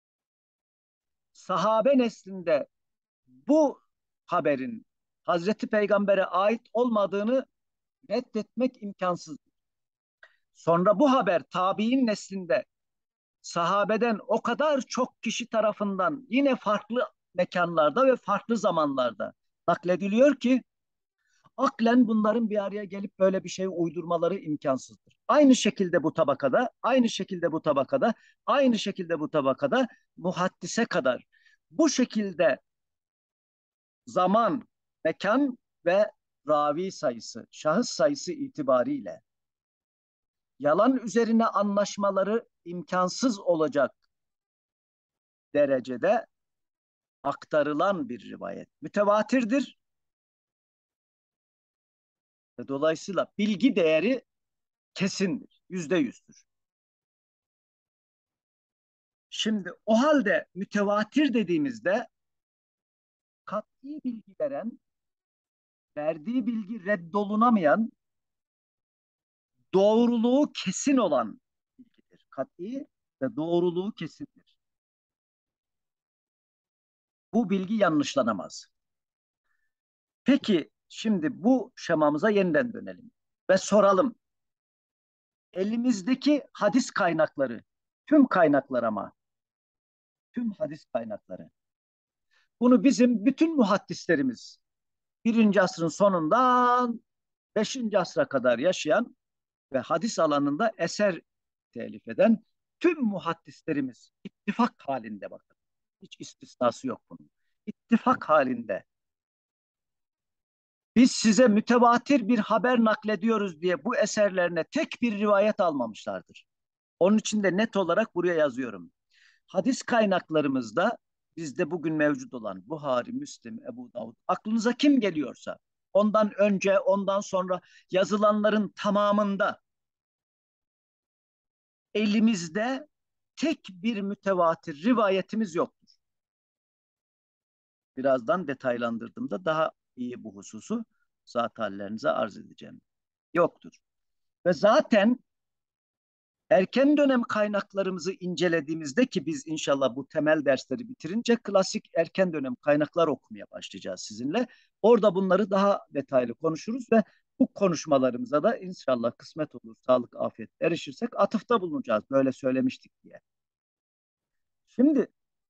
sahabe neslinde bu haberin Hazreti Peygamber'e ait olmadığını reddetmek imkansız. Sonra bu haber tabi'in neslinde sahabeden o kadar çok kişi tarafından yine farklı mekanlarda ve farklı zamanlarda naklediliyor ki aklen bunların bir araya gelip böyle bir şey uydurmaları imkansızdır. Aynı şekilde bu tabakada, aynı şekilde bu tabakada, aynı şekilde bu tabakada muhaddise kadar bu şekilde zaman, mekan ve ravi sayısı, şahıs sayısı itibariyle yalan üzerine anlaşmaları imkansız olacak derecede aktarılan bir rivayet. Mütevatirdir ve dolayısıyla bilgi değeri kesindir, %100'dür. Şimdi o halde mütevatir dediğimizde kat'i bilgi veren, verdiği bilgi reddolunamayan, doğruluğu kesin olan bilgidir. Kat'i ve doğruluğu kesindir. Bu bilgi yanlışlanamaz. Peki şimdi bu şemamıza yeniden dönelim ve soralım. Elimizdeki hadis kaynakları, tüm kaynaklar ama, tüm hadis kaynakları. Bunu bizim bütün muhaddislerimiz birinci asrın sonundan beşinci asra kadar yaşayan ve hadis alanında eser telif eden tüm muhaddislerimiz ittifak halinde bakın. Hiç istisnası yok bunun. İttifak halinde. Biz size mütevatir bir haber naklediyoruz diye bu eserlerine tek bir rivayet almamışlardır. Onun için de net olarak buraya yazıyorum. Hadis kaynaklarımızda bizde bugün mevcut olan Buhari, Müslim, Ebu Davud, aklınıza kim geliyorsa ondan önce, ondan sonra yazılanların tamamında elimizde tek bir mütevatir rivayetimiz yoktur. Birazdan detaylandırdığımda daha iyi bu hususu zat hallerinize arz edeceğim. Yoktur. Ve zaten erken dönem kaynaklarımızı incelediğimizde ki biz inşallah bu temel dersleri bitirince klasik erken dönem kaynaklar okumaya başlayacağız sizinle. Orada bunları daha detaylı konuşuruz ve bu konuşmalarımıza da inşallah kısmet olur, sağlık, afiyet erişirsek atıfta bulunacağız. Böyle söylemiştik diye. Şimdi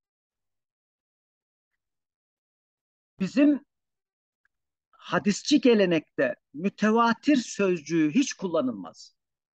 bizim hadisçi gelenekte mütevatir sözcüğü hiç kullanılmaz.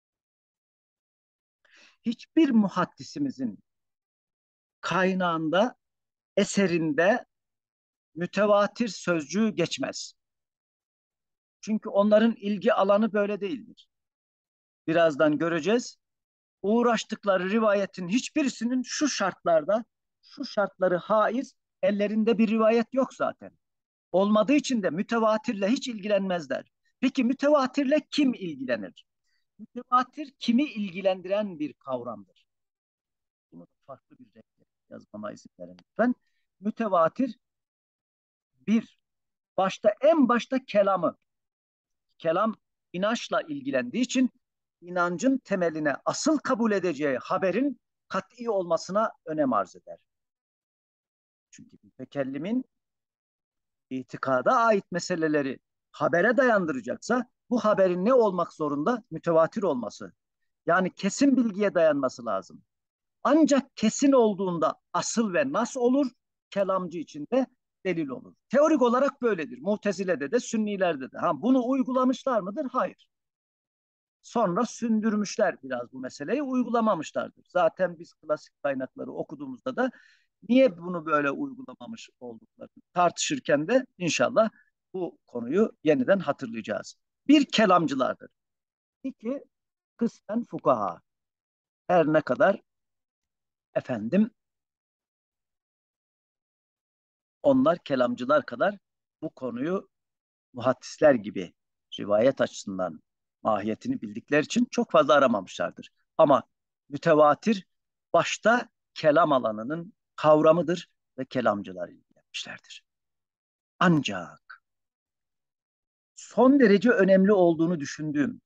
Hiçbir muhaddisimizin kaynağında, eserinde mütevatir sözcüğü geçmez. Çünkü onların ilgi alanı böyle değildir. Birazdan göreceğiz. Uğraştıkları rivayetin hiçbirisinin şu şartlarda, şu şartları haiz, ellerinde bir rivayet yok zaten. Olmadığı için de mütevatirle hiç ilgilenmezler. Peki mütevatirle kim ilgilenir? Mütevatir kimi ilgilendiren bir kavramdır. Bunu farklı bir renkle yazmama izin verin lütfen. Mütevatir bir, en başta kelamı. Kelam inançla ilgilendiği için inancın temeline asıl kabul edeceği haberin kat'i olmasına önem arz eder. Çünkü mütekellimin itikada ait meseleleri habere dayandıracaksa bu haberin ne olmak zorunda? Mütevatir olması. Yani kesin bilgiye dayanması lazım. Ancak kesin olduğunda asıl ve nas olur, kelamcı için de delil olur. Teorik olarak böyledir. Mutezile'de de, Sünnilerde de. Ha, bunu uygulamışlar mıdır? Hayır. Sonra sündürmüşler biraz bu meseleyi, uygulamamışlardır. Zaten biz klasik kaynakları okuduğumuzda da niye bunu böyle uygulamamış olduklarını tartışırken de inşallah bu konuyu yeniden hatırlayacağız. Bir, kelamcılardır. İki, kısmen fukaha. Her ne kadar efendim onlar kelamcılar kadar bu konuyu muhaddisler gibi rivayet açısından mahiyetini bildikleri için çok fazla aramamışlardır. Ama mütevatir başta kelam alanının kavramıdır ve kelamcılar ilgilenmişlerdir. Ancak son derece önemli olduğunu düşündüğüm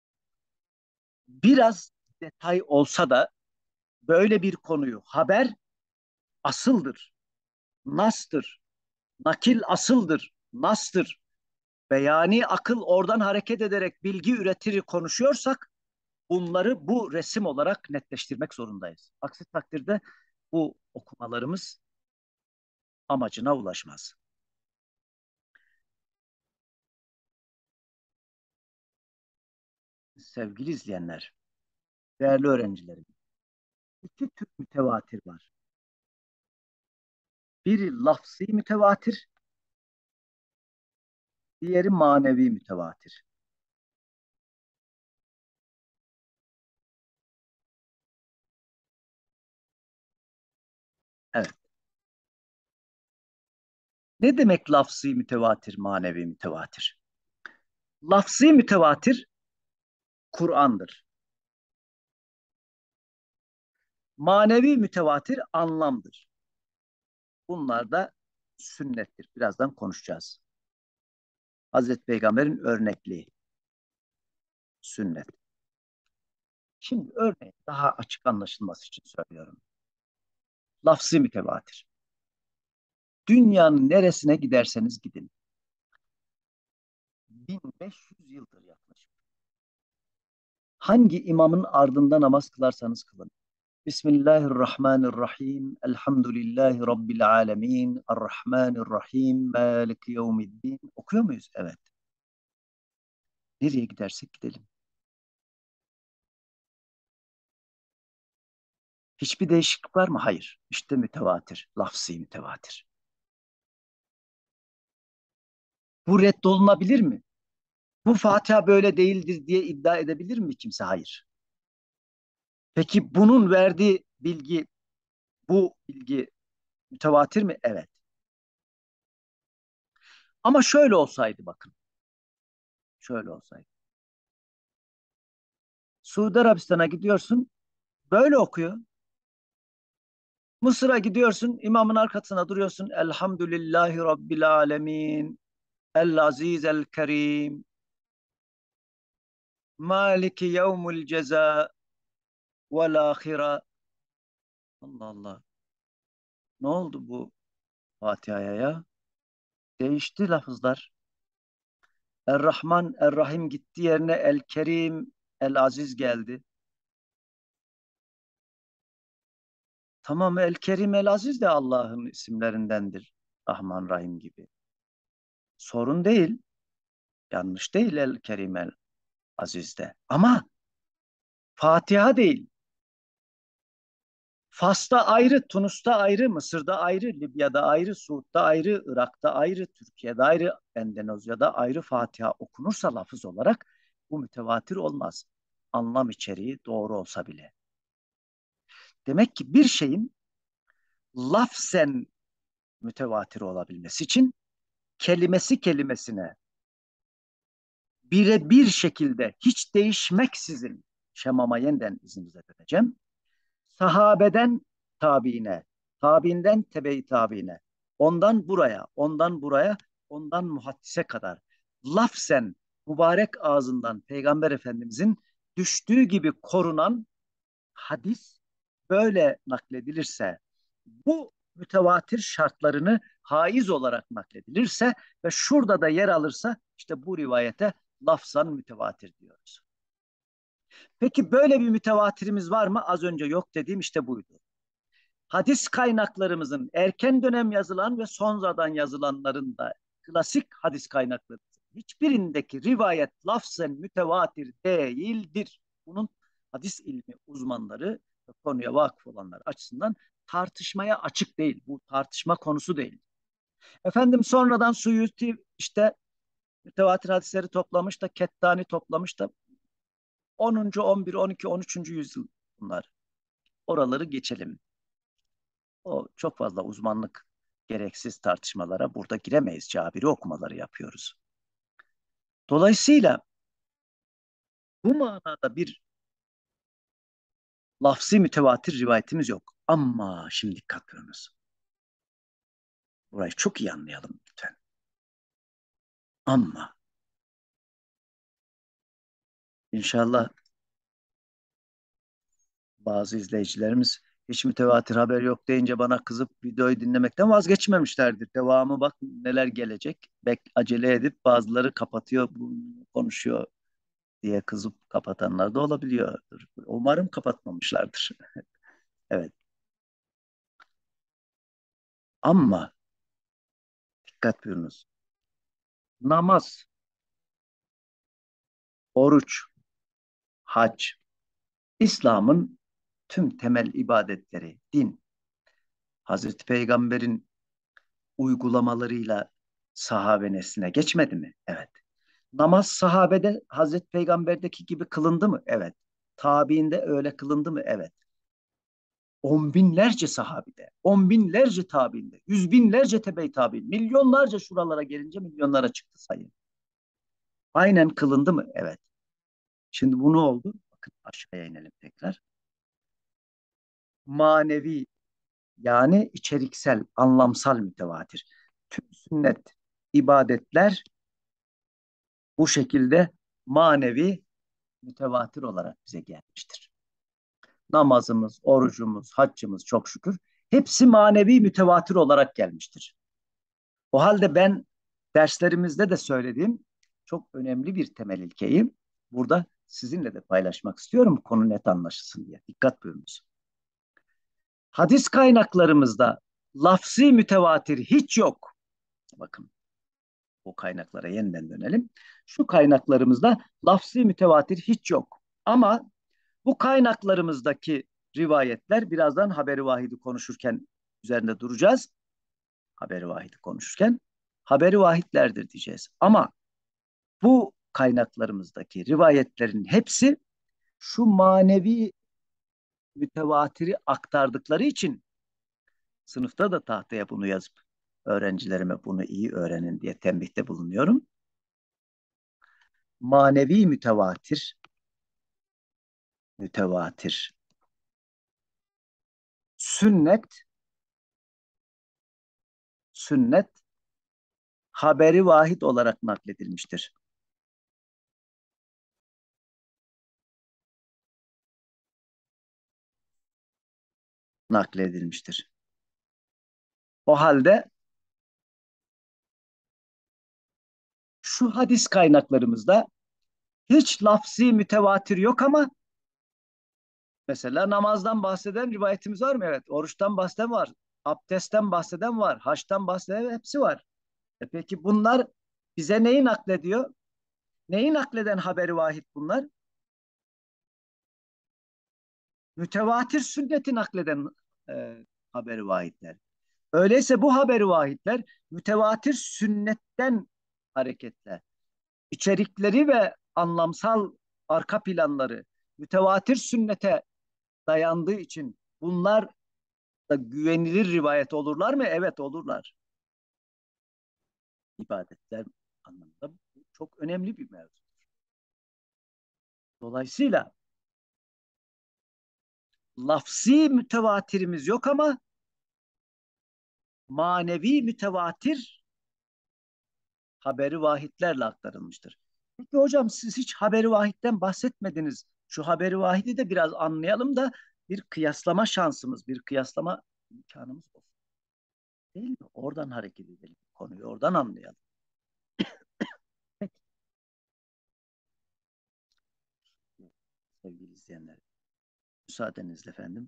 biraz detay olsa da böyle bir konuyu haber asıldır, nastır, nakil asıldır, nastır, beyani akıl oradan hareket ederek bilgi üretir konuşuyorsak bunları bu resim olarak netleştirmek zorundayız. Aksi takdirde bu okumalarımız amacına ulaşmaz. Sevgili izleyenler, değerli öğrencilerim, iki tür mütevatir var. Biri lafzi mütevatir, diğeri manevi mütevatir. Evet. Ne demek lafzi mütevatir, manevi mütevatir? Lafzi mütevatir Kur'an'dır. Manevi mütevatir anlamdır. Bunlar da sünnettir. Birazdan konuşacağız. Hazreti Peygamber'in örnekliği, sünnet. Şimdi örneğin daha açık anlaşılması için söylüyorum. Lafzı mütevatir. Dünyanın neresine giderseniz gidin. 1500 yıldır yaklaşık. Hangi imamın ardında namaz kılarsanız kılın. Bismillahirrahmanirrahim. Elhamdülillahi Rabbil alemin. Errahmanirrahim. Maliki yevmiddin. Okuyor muyuz? Evet. Nereye gidersek gidelim. Hiçbir değişiklik var mı? Hayır. İşte mütevatir, lafzi mütevatir. Bu reddolunabilir mi? Bu Fatiha böyle değildir diye iddia edebilir mi kimse? Hayır. Peki bunun verdiği bilgi, bu bilgi mütevatir mi? Evet. Ama şöyle olsaydı bakın. Şöyle olsaydı. Suudi Arabistan'a gidiyorsun, böyle okuyor. Mısır'a gidiyorsun, imamın arkasına duruyorsun. Elhamdülillahi Rabbil alemin. El aziz el kerim. Maliki yevmul ceza vel ahira. Allah Allah. Ne oldu bu Fatiha'ya ya? Değişti lafızlar. Er-Rahman, Er-Rahim gitti yerine El-Kerim, El-Aziz geldi. Tamam, El-Kerim, El-Aziz de Allah'ın isimlerindendir. Rahman, Rahim gibi. Sorun değil. Yanlış değil El-Kerim, El-Aziz'de. Ama Fatiha değil. Fas'ta ayrı, Tunus'ta ayrı, Mısır'da ayrı, Libya'da ayrı, Suud'da ayrı, Irak'ta ayrı, Türkiye'de ayrı, Endonezya'da ayrı Fatiha okunursa lafız olarak bu mütevatir olmaz. Anlam içeriği doğru olsa bile. Demek ki bir şeyin lafzen mütevatir olabilmesi için kelimesi kelimesine birebir şekilde hiç değişmeksizin şemama yeniden izninize döneceğim. Sahabeden tabiine, tabiinden tebe-i tabiine, ondan buraya, ondan buraya, ondan muhaddise kadar lafzen mübarek ağzından Peygamber Efendimizin düştüğü gibi korunan hadis böyle nakledilirse, bu mütevatir şartlarını haiz olarak nakledilirse ve şurada da yer alırsa işte bu rivayete lafzan mütevatir diyoruz. Peki böyle bir mütevatirimiz var mı? Az önce yok dediğim işte buydu. Hadis kaynaklarımızın erken dönem yazılan ve sonradan yazılanların da klasik hadis kaynakları hiçbirindeki rivayet lafzen mütevatir değildir. Bunun hadis ilmi uzmanları ve konuya vakıf olanlar açısından tartışmaya açık değil. Bu tartışma konusu değil. Efendim sonradan Suyuti işte mütevatir hadisleri toplamış da Kettani toplamış da 10. 11. 12. 13. yüzyıl bunlar. Oraları geçelim. O çok fazla uzmanlık gereksiz tartışmalara burada giremeyiz. Cabiri okumaları yapıyoruz. Dolayısıyla bu manada bir lafzi mütevatir rivayetimiz yok. Ama şimdi dikkat buyurunuz. Burayı çok iyi anlayalım lütfen. Ama inşallah bazı izleyicilerimiz hiç mütevatir haber yok deyince bana kızıp videoyu dinlemekten vazgeçmemişlerdir. Devamı bak neler gelecek. Acele edip bazıları kapatıyor, konuşuyor diye kızıp kapatanlar da olabiliyordur. Umarım kapatmamışlardır. Evet. Ama dikkat buyurunuz. Namaz, oruç, hac, İslam'ın tüm temel ibadetleri, din, Hazreti Peygamber'in uygulamalarıyla sahabe nesline geçmedi mi? Evet. Namaz sahabede Hazreti Peygamber'deki gibi kılındı mı? Evet. Tabiinde öyle kılındı mı? Evet. On binlerce sahabide, on binlerce tabiinde, yüz binlerce tebe-i tabiin, milyonlarca şuralara gelince milyonlara çıktı sayı. Aynen kılındı mı? Evet. Şimdi bu ne oldu? Bakın aşağıya inelim tekrar. Manevi yani içeriksel, anlamsal mütevatir. Tüm sünnet, ibadetler bu şekilde manevi mütevatir olarak bize gelmiştir. Namazımız, orucumuz, haccımız çok şükür hepsi manevi mütevatir olarak gelmiştir. O halde ben derslerimizde de söylediğim çok önemli bir temel ilkeyi burada sizinle de paylaşmak istiyorum konu net anlaşılsın diye. Dikkat buyurunuz. Hadis kaynaklarımızda lafzi mütevatir hiç yok. Bakın o kaynaklara yeniden dönelim. Şu kaynaklarımızda lafzi mütevatir hiç yok. Ama bu kaynaklarımızdaki rivayetler, birazdan haberi vahidi konuşurken üzerinde duracağız. Haberi vahidi konuşurken haberi vahitlerdir diyeceğiz. Ama bu kaynaklarımızdaki rivayetlerin hepsi şu manevi mütevatiri aktardıkları için sınıfta da tahtaya bunu yazıp öğrencilerime bunu iyi öğrenin diye tembihte bulunuyorum. Manevi mütevatir, mütevatir, sünnet, sünnet haberi vahid olarak nakledilmiştir. Nakledilmiştir. O halde şu hadis kaynaklarımızda hiç lafzi mütevatir yok ama mesela namazdan bahseden rivayetimiz var mı? Evet. Oruçtan bahseden var. Abdestten bahseden var. Haçtan bahseden hepsi var. Peki bunlar bize neyi naklediyor? Neyi nakleden haberi vahid bunlar? Mütevatir sünneti nakleden haberi vahidler. Öyleyse bu haberi vahidler mütevatir sünnetten hareketle içerikleri ve anlamsal arka planları mütevatir sünnete dayandığı için bunlar da güvenilir rivayet olurlar mı? Evet olurlar. İbadetler anlamında çok önemli bir mevzu. Dolayısıyla lafzi mütevatirimiz yok ama manevi mütevatir haberi vahitlerle aktarılmıştır. Peki hocam siz hiç haberi vahitten bahsetmediniz. Şu haberi vahidi de biraz anlayalım da bir kıyaslama şansımız, bir kıyaslama imkanımız olsun. Değil mi? Oradan hareket edelim. Konuyu oradan anlayalım. Peki sevgili izleyenler, müsaadenizle efendim.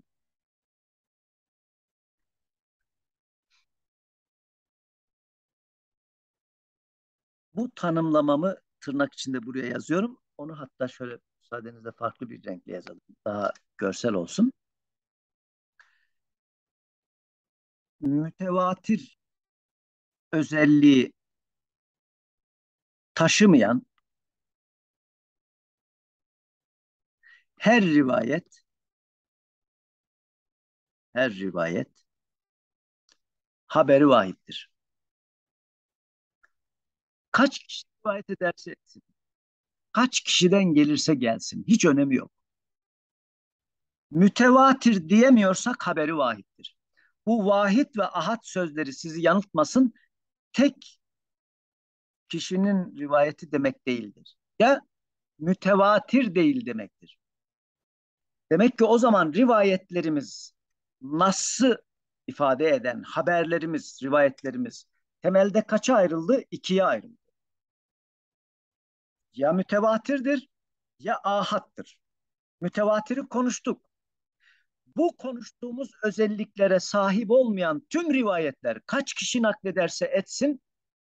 Bu tanımlamamı tırnak içinde buraya yazıyorum. Onu hatta şöyle müsaadenizle farklı bir renkle yazalım. Daha görsel olsun. Mütevatir özelliği taşımayan her rivayet, her rivayet haberi vahittir. Kaç kişi rivayet ederse etsin, kaç kişiden gelirse gelsin, hiç önemi yok. Mütevatir diyemiyorsak haberi vahittir. Bu vahid ve ahad sözleri sizi yanıltmasın, tek kişinin rivayeti demek değildir. Ya mütevatir değil demektir. Demek ki o zaman rivayetlerimiz nasıl ifade eden haberlerimiz, rivayetlerimiz temelde kaça ayrıldı? İkiye ayrıldı. Ya mütevatirdir ya ahattır. Mütevatiri konuştuk. Bu konuştuğumuz özelliklere sahip olmayan tüm rivayetler kaç kişi naklederse etsin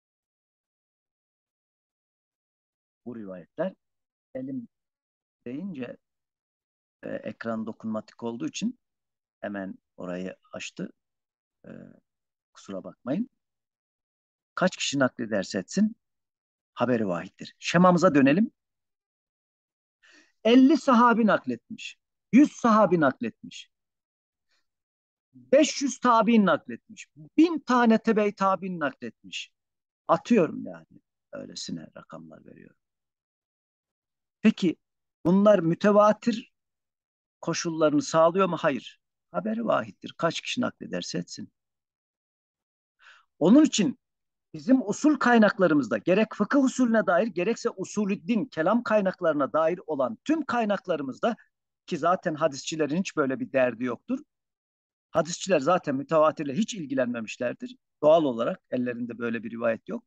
bu rivayetler elim deyince ekran dokunmatik olduğu için hemen orayı açtı. E, kusura bakmayın. Kaç kişi naklederse etsin haberi vahittir. Şemamıza dönelim. 50 sahabi nakletmiş. 100 sahabi nakletmiş. 500 tabi'in nakletmiş. 1000 tane tebe-i tabi'in nakletmiş. Atıyorum yani. Öylesine rakamlar veriyorum. Peki bunlar mütevatir koşullarını sağlıyor mu? Hayır. Haberi vahittir. Kaç kişi naklederse etsin. Onun için bizim usul kaynaklarımızda gerek fıkıh usulüne dair gerekse usulüddin, kelam kaynaklarına dair olan tüm kaynaklarımızda ki zaten hadisçilerin hiç böyle bir derdi yoktur. Hadisçiler zaten mütevatirle hiç ilgilenmemişlerdir. Doğal olarak ellerinde böyle bir rivayet yok.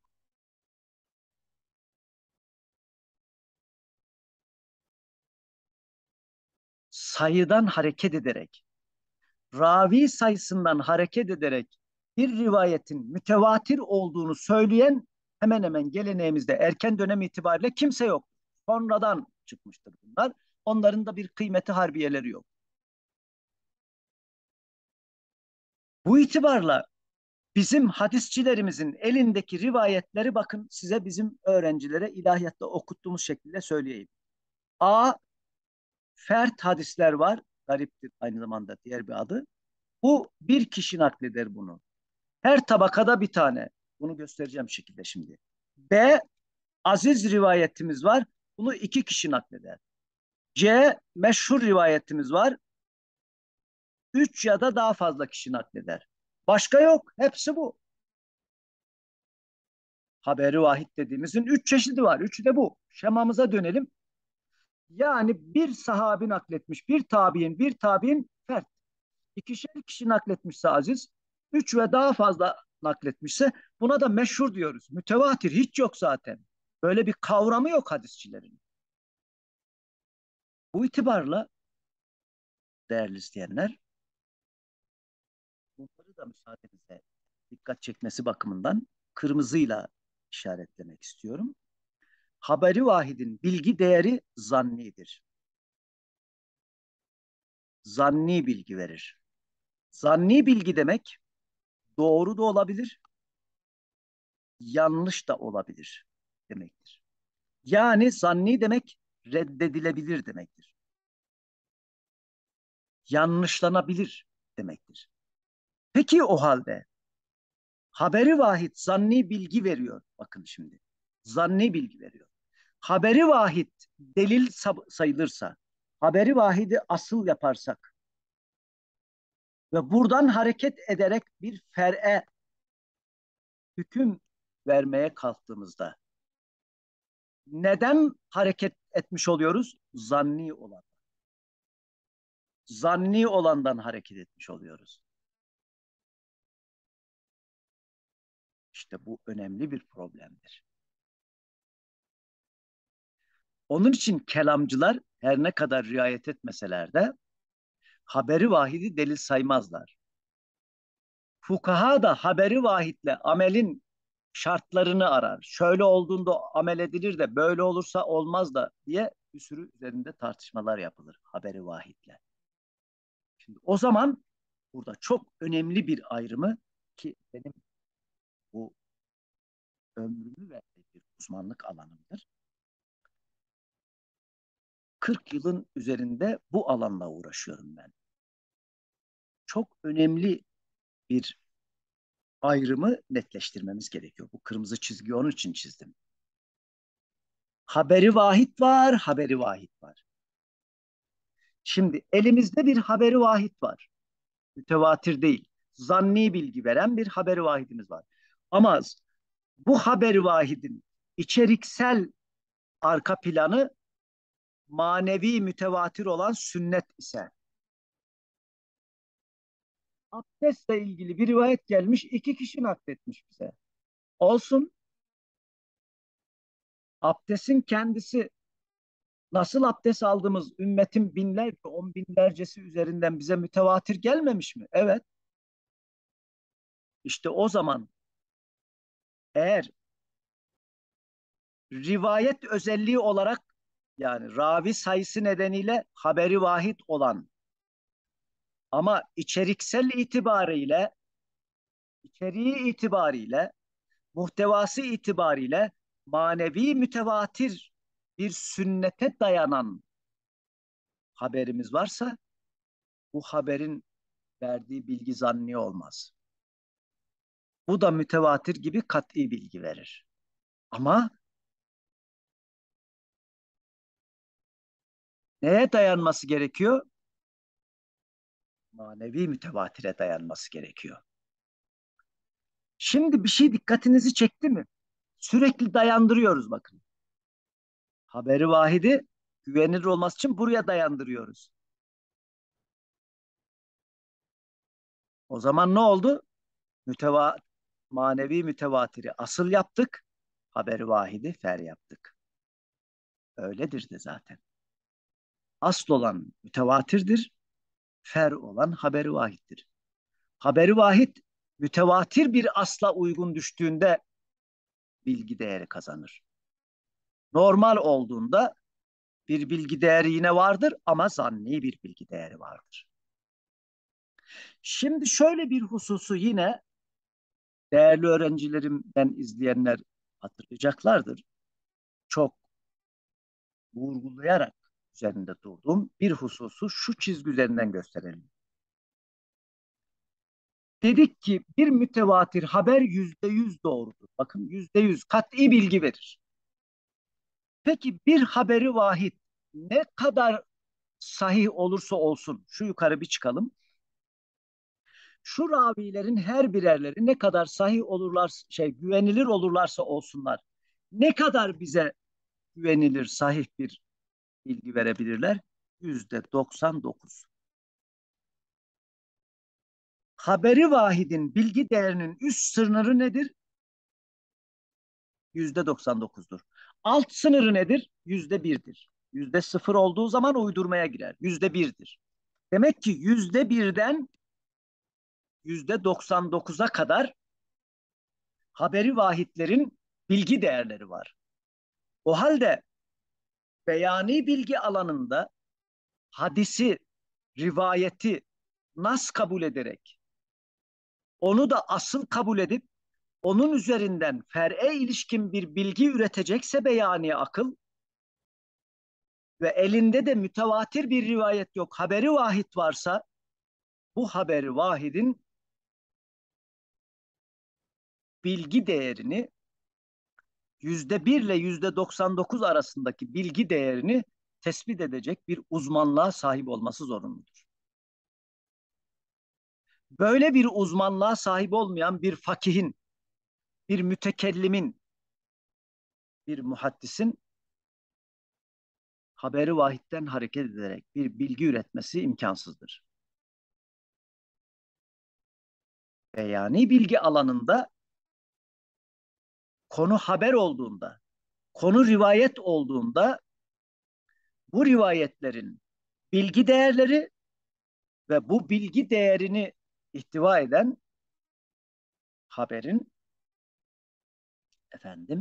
Sayıdan hareket ederek, ravi sayısından hareket ederek bir rivayetin mütevatir olduğunu söyleyen hemen hemen geleneğimizde erken dönem itibariyle kimse yok. Sonradan çıkmıştır bunlar. Onların da bir kıymeti harbiyeleri yok. Bu itibarla bizim hadisçilerimizin elindeki rivayetleri bakın size bizim öğrencilere ilahiyatta okuttuğumuz şekilde söyleyeyim. A. Fert hadisler var. Gariptir aynı zamanda diğer bir adı. Bu bir kişi nakleder bunu. Her tabakada bir tane. Bunu göstereceğim şekilde şimdi. B. Aziz rivayetimiz var. Bunu iki kişi nakleder. C. Meşhur rivayetimiz var. Üç ya da daha fazla kişi nakleder. Başka yok. Hepsi bu. Haberi vahid dediğimizin üç çeşidi var. Üçü de bu. Şemamıza dönelim. Yani bir sahabi nakletmiş, bir tabiin fert. İkişer kişi nakletmişse aziz, üç ve daha fazla nakletmişse buna da meşhur diyoruz. Mütevatir hiç yok zaten. Böyle bir kavramı yok hadisçilerin. Bu itibarla değerli izleyenler, bunları da müsaadenizle dikkat çekmesi bakımından kırmızıyla işaretlemek istiyorum. Haberi vahidin bilgi değeri zannidir. Zanni bilgi verir. Zanni bilgi demek doğru da olabilir, yanlış da olabilir demektir. Yani zanni demek reddedilebilir demektir. Yanlışlanabilir demektir. Peki o halde haberi vahid zanni bilgi veriyor. Bakın şimdi. Zanni bilgi veriyor. Haberi vahid delil sayılırsa, haberi vahidi asıl yaparsak ve buradan hareket ederek bir fer'e hüküm vermeye kalktığımızda neden hareket etmiş oluyoruz? Zanni olan. Zanni olandan hareket etmiş oluyoruz. İşte bu önemli bir problemdir. Onun için kelamcılar her ne kadar riayet etmeseler de haberi vahidi delil saymazlar. Fukaha da haberi vahidle amelin şartlarını arar. Şöyle olduğunda amel edilir de böyle olursa olmaz da diye bir sürü üzerinde tartışmalar yapılır haberi vahidle. Şimdi o zaman burada çok önemli bir ayrımı ki benim bu ömrümü verdiği bir uzmanlık alanımdır. 40 yılın üzerinde bu alanla uğraşıyorum ben. Çok önemli bir ayrımı netleştirmemiz gerekiyor. Bu kırmızı çizgiyi onun için çizdim. Haberi vahid var, haberi vahid var. Şimdi elimizde bir haberi vahid var. Mütevatir değil. Zanni bilgi veren bir haberi vahidimiz var. Ama bu haberi vahidin içeriksel arka planı manevi mütevatir olan sünnet ise abdestle ilgili bir rivayet gelmiş, iki kişi nakletmiş bize. Olsun, abdestin kendisi nasıl abdest aldığımız ümmetin binlerce, on binlercesi üzerinden bize mütevatir gelmemiş mi? Evet. İşte o zaman eğer rivayet özelliği olarak yani ravi sayısı nedeniyle haberi vahid olan ama içeriği itibariyle, muhtevası itibariyle manevi mütevatir bir sünnete dayanan haberimiz varsa bu haberin verdiği bilgi zanni olmaz. Bu da mütevatir gibi kat'i bilgi verir. Ama neye dayanması gerekiyor? Manevi mütevatire dayanması gerekiyor. Şimdi bir şey dikkatinizi çekti mi? Sürekli dayandırıyoruz bakın. Haberi vahidi güvenilir olması için buraya dayandırıyoruz. O zaman ne oldu? Müteva Manevi mütevatiri asıl yaptık. Haberi vahidi fer yaptık. Öyledir de zaten. Asıl olan mütevatirdir. Fer olan haberi vahittir. Haberi vahid mütevatir bir asla uygun düştüğünde bilgi değeri kazanır. Normal olduğunda bir bilgi değeri yine vardır ama zanni bir bilgi değeri vardır. Şimdi şöyle bir hususu yine değerli öğrencilerimden izleyenler hatırlayacaklardır. Çok vurgulayarak üzerinde durduğum bir hususu şu çizgi üzerinden gösterelim. Dedik ki bir mütevatir haber %100 doğrudur. Bakın %100 kat'i bilgi verir. Peki bir haberi vahid ne kadar sahih olursa olsun, şu yukarı bir çıkalım. Şu ravilerin her birerleri ne kadar sahih olurlar, güvenilir olurlarsa olsunlar, ne kadar bize güvenilir, sahih bir bilgi verebilirler? %99. Haberi vahidin bilgi değerinin üst sınırı nedir? %99'dur. Alt sınırı nedir? %1'dir. %0 olduğu zaman uydurmaya girer. %1'dir. Demek ki %1'den %99'a kadar haberi vahitlerin bilgi değerleri var. O halde beyani bilgi alanında hadisi, rivayeti nas kabul ederek, onu da asıl kabul edip, onun üzerinden fer'e ilişkin bir bilgi üretecekse beyani akıl ve elinde de mütevatir bir rivayet yok, haberi vahid varsa, bu haberi vahidin bilgi değerini %1 ile %99 arasındaki bilgi değerini tespit edecek bir uzmanlığa sahip olması zorunludur. Böyle bir uzmanlığa sahip olmayan bir fakihin, bir mütekellimin, bir muhaddisin haberi vahitten hareket ederek bir bilgi üretmesi imkansızdır. Yani bilgi alanında konu haber olduğunda, konu rivayet olduğunda bu rivayetlerin bilgi değerleri ve bu bilgi değerini ihtiva eden haberin efendim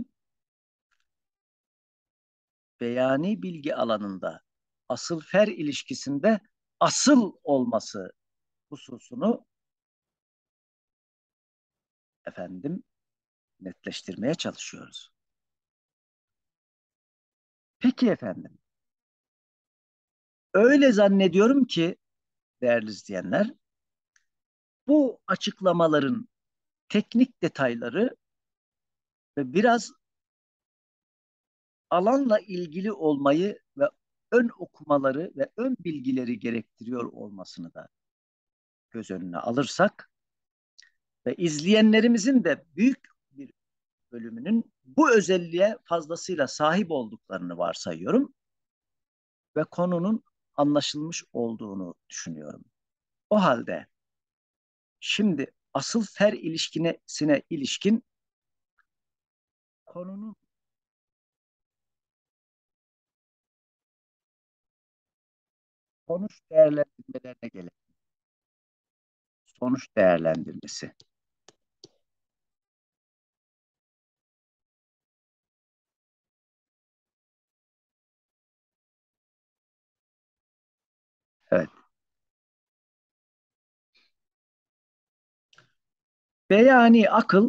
beyani bilgi alanında asıl fer ilişkisinde asıl olması hususunu efendim netleştirmeye çalışıyoruz. Peki efendim, öyle zannediyorum ki değerli izleyenler, bu açıklamaların teknik detayları ve biraz alanla ilgili olmayı ve ön okumaları ve ön bilgileri gerektiriyor olmasını da göz önüne alırsak ve izleyenlerimizin de büyük bir bölümünün bu özelliğe fazlasıyla sahip olduklarını varsayıyorum ve konunun anlaşılmış olduğunu düşünüyorum. O halde şimdi asıl fer ilişkisine ilişkin konunun sonuç değerlendirmelerine gelelim. Sonuç değerlendirmesi. Evet. Beyani akıl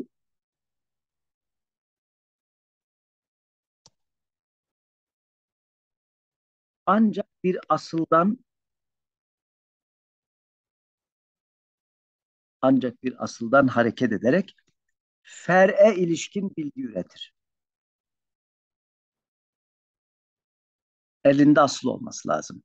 asıldan ancak bir asıldan hareket ederek fer'e ilişkin bilgi üretir. Elinde asıl olması lazım.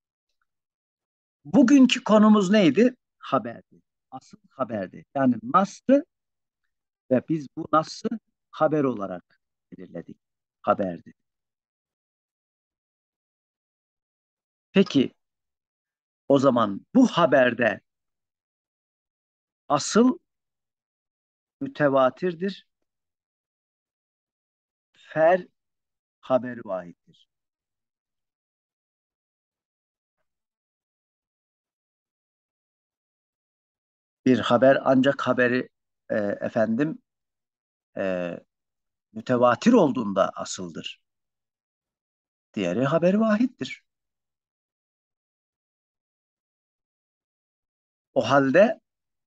Bugünkü konumuz neydi? Haberdi. Asıl haberdi. Yani nas'tı ve biz bu nas'ı haber olarak belirledik. Haberdi. Peki o zaman bu haberde asıl mütevatirdir. Fer haberi vahittir. Bir haber ancak haberi efendim e, mütevatir olduğunda asıldır. Diğeri haberi vahittir. O halde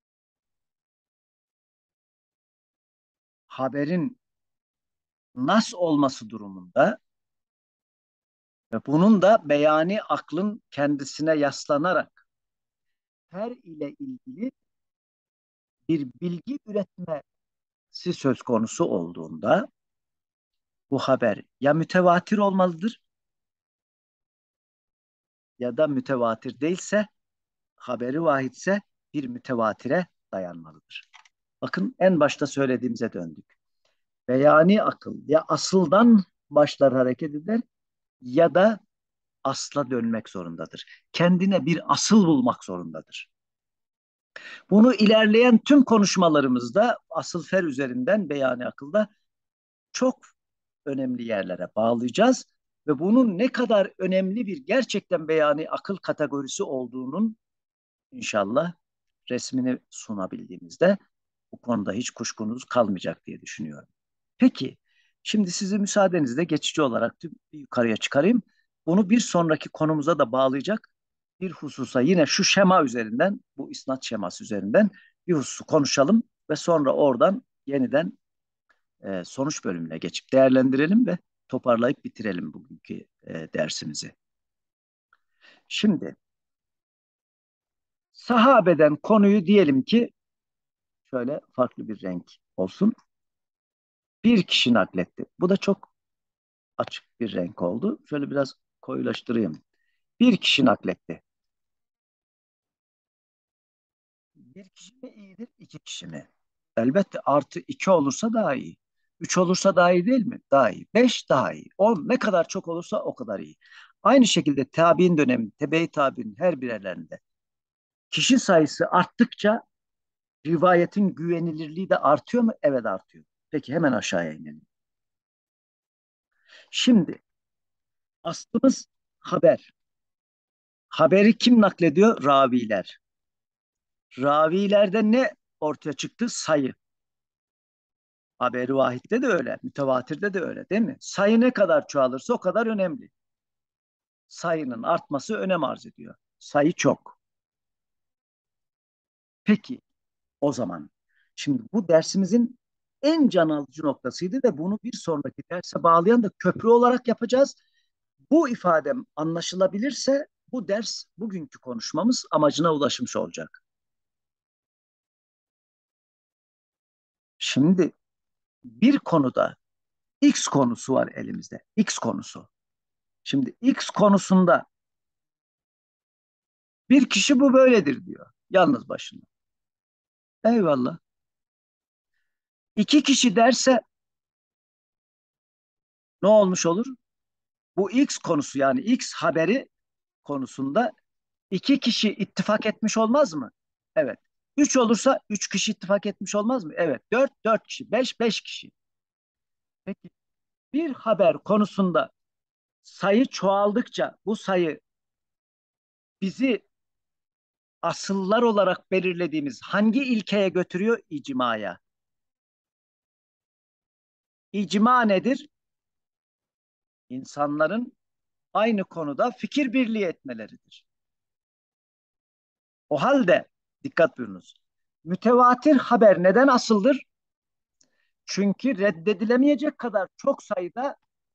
haberin nas olması durumunda ve bunun da beyani aklın kendisine yaslanarak her ile ilgili bir bilgi üretmesi söz konusu olduğunda bu haber ya mütevatir olmalıdır ya da mütevatir değilse haberi vahidse bir mütevatire dayanmalıdır. Bakın en başta söylediğimize döndük. Beyani akıl ya asıldan başlar hareket eder ya da asla dönmek zorundadır. Kendine bir asıl bulmak zorundadır. Bunu ilerleyen tüm konuşmalarımızda asıl fer üzerinden beyani akılda çok önemli yerlere bağlayacağız ve bunun ne kadar önemli bir gerçekten beyani akıl kategorisi olduğunun inşallah resmini sunabildiğimizde bu konuda hiç kuşkunuz kalmayacak diye düşünüyorum. Peki, şimdi sizi müsaadenizle geçici olarak bir yukarıya çıkarayım. Bunu bir sonraki konumuza da bağlayacak bir hususa yine şu şema üzerinden, bu isnat şeması üzerinden bir hususu konuşalım ve sonra oradan yeniden sonuç bölümüne geçip değerlendirelim ve toparlayıp bitirelim bugünkü dersimizi. Şimdi sahabeden konuyu diyelim ki şöyle farklı bir renk olsun. Bir kişi nakletti. Bu da çok açık bir renk oldu. Şöyle biraz koyulaştırayım. Bir kişi nakletti. Bir kişi mi iyidir, iki kişi mi? Elbette artı iki olursa daha iyi. Üç olursa daha iyi değil mi? Daha iyi. Beş daha iyi. On ne kadar çok olursa o kadar iyi. Aynı şekilde tabi'in dönemi, tebe-i tabi'nin her birerlerinde kişi sayısı arttıkça rivayetin güvenilirliği de artıyor mu? Evet artıyor. Peki hemen aşağıya inelim. Şimdi aslımız haber. Haberi kim naklediyor? Raviler. Ravilerde ne ortaya çıktı? Sayı. Haberi vahitte de öyle, mütevatirde de öyle değil mi? Sayı ne kadar çoğalırsa o kadar önemli. Sayının artması önem arz ediyor. Sayı çok. Peki o zaman şimdi bu dersimizin en can alıcı noktasıydı ve bunu bir sonraki derse bağlayan da köprü olarak yapacağız. Bu ifadem anlaşılabilirse bu ders, bugünkü konuşmamız amacına ulaşmış olacak. Şimdi bir konuda X konusu var elimizde. X konusu. Şimdi X konusunda bir kişi bu böyledir diyor. Yalnız başına. Eyvallah. İki kişi derse ne olmuş olur? Bu X konusu yani X haberi konusunda iki kişi ittifak etmiş olmaz mı? Evet. Üç olursa üç kişi ittifak etmiş olmaz mı? Evet. Dört kişi. Beş kişi. Peki bir haber konusunda sayı çoğaldıkça bu sayı bizi asıllar olarak belirlediğimiz hangi ilkeye götürüyor? İcmaya. İcma nedir? İnsanların aynı konuda fikir birliği etmeleridir. O halde dikkat buyurunuz. Mütevatir haber neden asıldır? Çünkü reddedilemeyecek kadar çok sayıda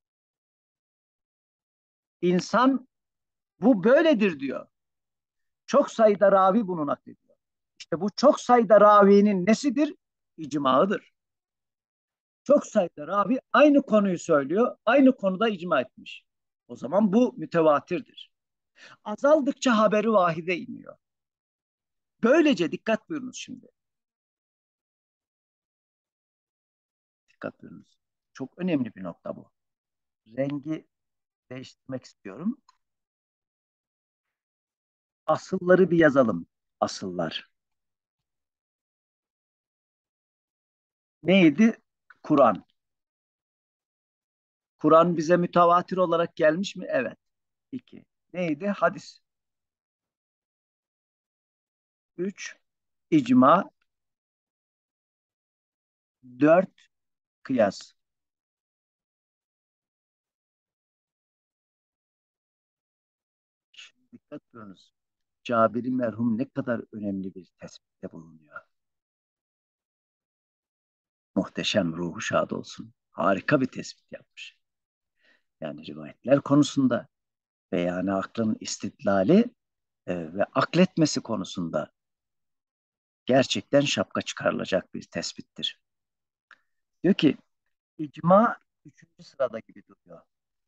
insan bu böyledir diyor. Çok sayıda ravi bunu naklediyor. İşte bu çok sayıda ravinin nesidir? İcmağıdır. Çok sayıda ravi aynı konuyu söylüyor, aynı konuda icma etmiş. O zaman bu mütevatirdir. Azaldıkça haberi vahide iniyor. Böylece dikkat buyurunuz şimdi. Dikkat buyurunuz. Çok önemli bir nokta bu. Rengi değiştirmek istiyorum. Asılları bir yazalım. Asıllar. Neydi? Kur'an. Kur'an bize mütevatir olarak gelmiş mi? Evet. İki. Neydi? Hadis. Üç. İcma. Dört. Kıyas. Şimdi dikkat buyurunuz. Cabiri merhum ne kadar önemli bir tespitte bulunuyor. Muhteşem, ruhu şad olsun. Harika bir tespit yapmış. Yani rivayetler konusunda ve yani aklın istidlali ve akletmesi konusunda gerçekten şapka çıkarılacak bir tespittir. Diyor ki icma üçüncü sırada gibi duruyor.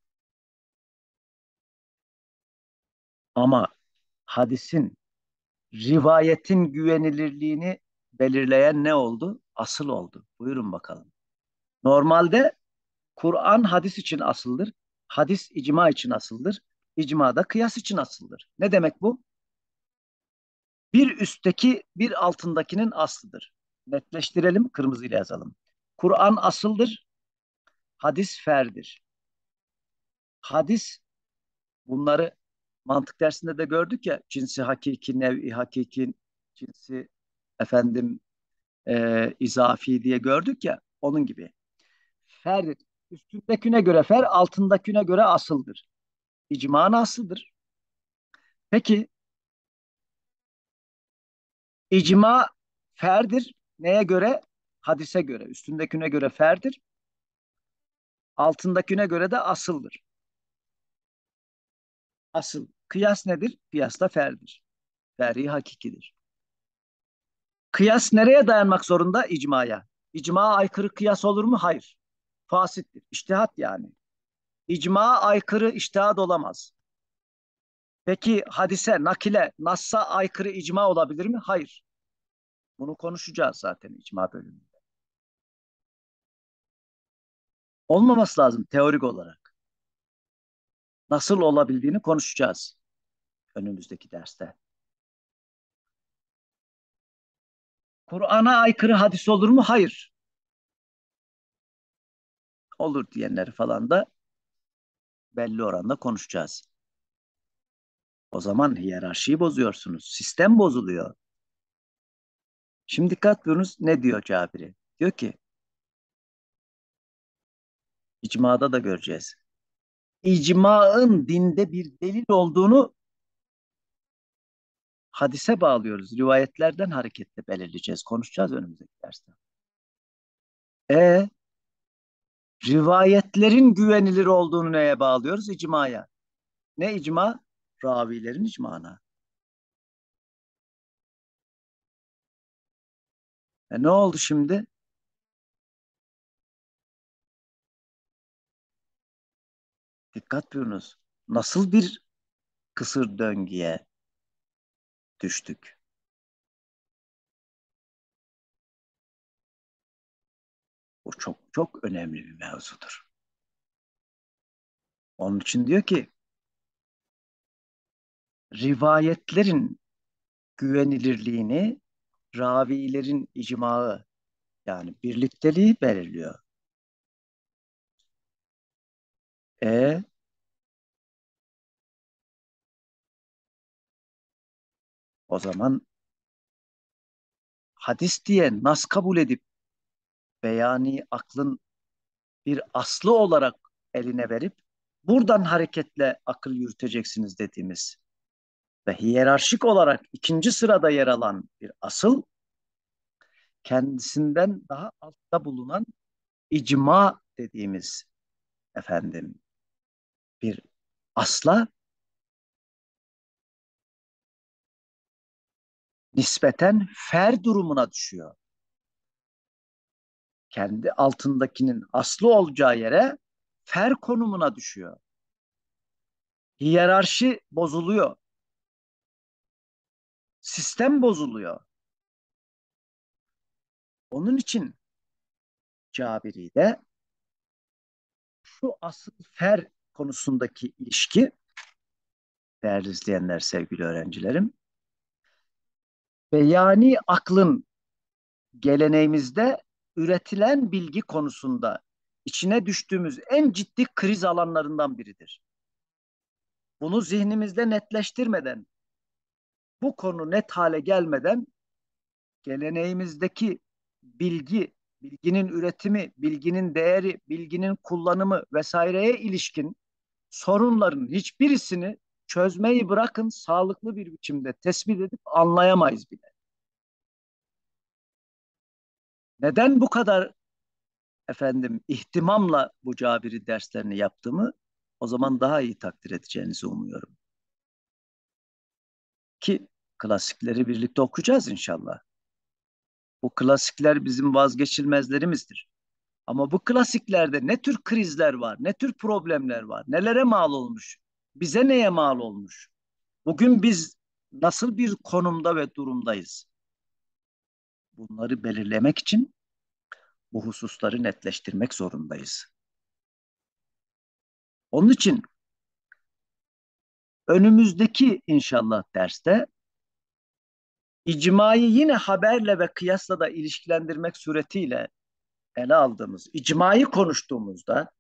Ama hadisin, rivayetin güvenilirliğini belirleyen ne oldu? Asıl oldu. Buyurun bakalım. Normalde Kur'an hadis için asıldır. Hadis icma için asıldır. İcma da kıyas için asıldır. Ne demek bu? Bir üstteki bir altındakinin aslıdır. Netleştirelim, kırmızıyla yazalım. Kur'an asıldır, hadis ferdir. Hadis, bunları mantık dersinde de gördük ya, cinsi hakiki, nev'i hakiki, cinsi efendim izafi diye gördük ya, onun gibi. Ferdir. Üstündekine göre fer, altındakine göre asıldır. İcma asıldır. Peki icma ferdir. Neye göre? Hadise göre. Üstündekine göre ferdir. Altındakine göre de asıldır. Asıl. Kıyas nedir? Kıyas da ferdir. Fer'i hakikidir. Kıyas nereye dayanmak zorunda? İcmaya. İcmaya aykırı kıyas olur mu? Hayır. Fasittir. İçtihat yani. İcmaya aykırı içtihat olamaz. Peki hadise, nakile, nassa aykırı icma olabilir mi? Hayır. Bunu konuşacağız zaten icma bölümünde. Olmaması lazım teorik olarak. Nasıl olabildiğini konuşacağız önümüzdeki derste. Kur'an'a aykırı hadis olur mu? Hayır. Olur diyenleri falan da belli oranda konuşacağız. O zaman hiyerarşiyi bozuyorsunuz. Sistem bozuluyor. Şimdi dikkat buyurunuz ne diyor Cabiri? Diyor ki icmada da göreceğiz. İcmaın dinde bir delil olduğunu hadise bağlıyoruz. Rivayetlerden hareketle belirleyeceğiz. Konuşacağız önümüzdeki derste. E rivayetlerin güvenilir olduğunu neye bağlıyoruz? İcmaya. Ne icma? Ravilerin icmana. Ne oldu şimdi? Dikkat buyurunuz. Nasıl bir kısır döngüye düştük? Bu çok çok önemli bir mevzudur. Onun için diyor ki rivayetlerin güvenilirliğini ravilerin icmağı yani birlikteliği belirliyor. E o zaman hadis diye nas kabul edip beyani aklın bir aslı olarak eline verip buradan hareketle akıl yürüteceksiniz dediğimiz ve hiyerarşik olarak ikinci sırada yer alan bir asıl kendisinden daha altta bulunan icma dediğimiz efendim bir asla nispeten fer durumuna düşüyor. Kendi altındakinin aslı olacağı yere fer konumuna düşüyor. Hiyerarşi bozuluyor. Sistem bozuluyor. Onun için Cabiri'de şu asıl fer konusundaki ilişki değerli izleyenler, sevgili öğrencilerim, beyani aklın geleneğimizde üretilen bilgi konusunda içine düştüğümüz en ciddi kriz alanlarından biridir. Bunu zihnimizde netleştirmeden, bu konu net hale gelmeden geleneğimizdeki bilgi, bilginin üretimi, bilginin değeri, bilginin kullanımı vesaireye ilişkin sorunların hiçbirisini çözmeyi bırakın, sağlıklı bir biçimde tespit edip anlayamayız bile. Neden bu kadar ihtimamla bu cabiri derslerini yaptığımı o zaman daha iyi takdir edeceğinizi umuyorum. Ki klasikleri birlikte okuyacağız inşallah. Bu klasikler bizim vazgeçilmezlerimizdir. Ama bu klasiklerde ne tür krizler var, ne tür problemler var, nelere mal olmuş, bize neye mal olmuş? Bugün biz nasıl bir konumda ve durumdayız? Bunları belirlemek için bu hususları netleştirmek zorundayız. Onun için önümüzdeki inşallah derste icmayı yine haberle ve kıyasla da ilişkilendirmek suretiyle ele aldığımız, icmayı konuştuğumuzda,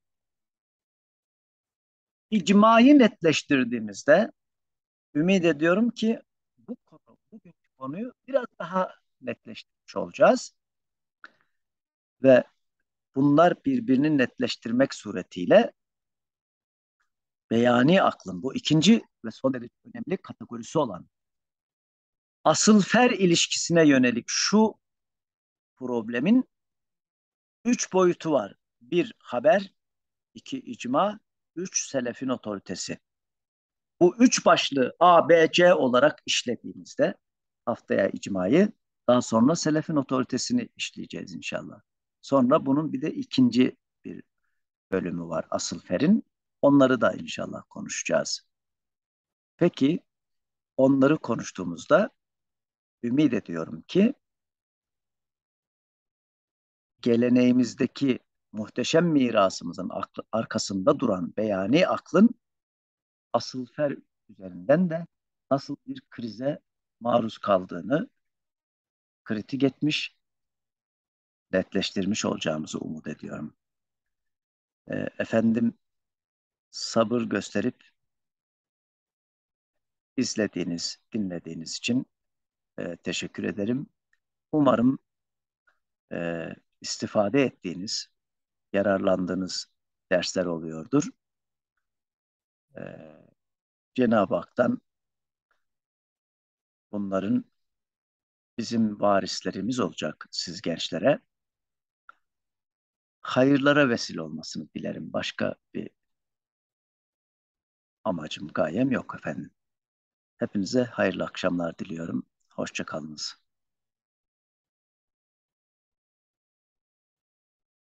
icmayı netleştirdiğimizde ümit ediyorum ki bugünkü konuyu biraz daha netleştirmiş olacağız ve bunlar birbirini netleştirmek suretiyle beyani aklın bu ikinci ve son derece önemli kategorisi olan asıl fer ilişkisine yönelik şu problemin üç boyutu var. Bir, haber; iki, icma; üç, selefin otoritesi. Bu üç başlığı A, B, C olarak işlediğimizde haftaya icmayı, daha sonra selefin otoritesini işleyeceğiz inşallah. Sonra bunun bir de ikinci bir bölümü var asıl ferin. Onları da inşallah konuşacağız. Peki onları konuştuğumuzda ümit ediyorum ki geleneğimizdeki muhteşem mirasımızın arkasında duran beyani aklın asıl fer üzerinden de nasıl bir krize maruz kaldığını kritik etmiş, netleştirmiş olacağımızı umut ediyorum. Efendim, sabır gösterip izlediğiniz, dinlediğiniz için teşekkür ederim. Umarım istifade ettiğiniz, yararlandığınız dersler oluyordur. E, Cenab-ı Hak'tan bunların bizim varislerimiz olacak siz gençlere hayırlara vesile olmasını dilerim. Başka bir amacım, gayem yok efendim. Hepinize hayırlı akşamlar diliyorum. Hoşça kalınız.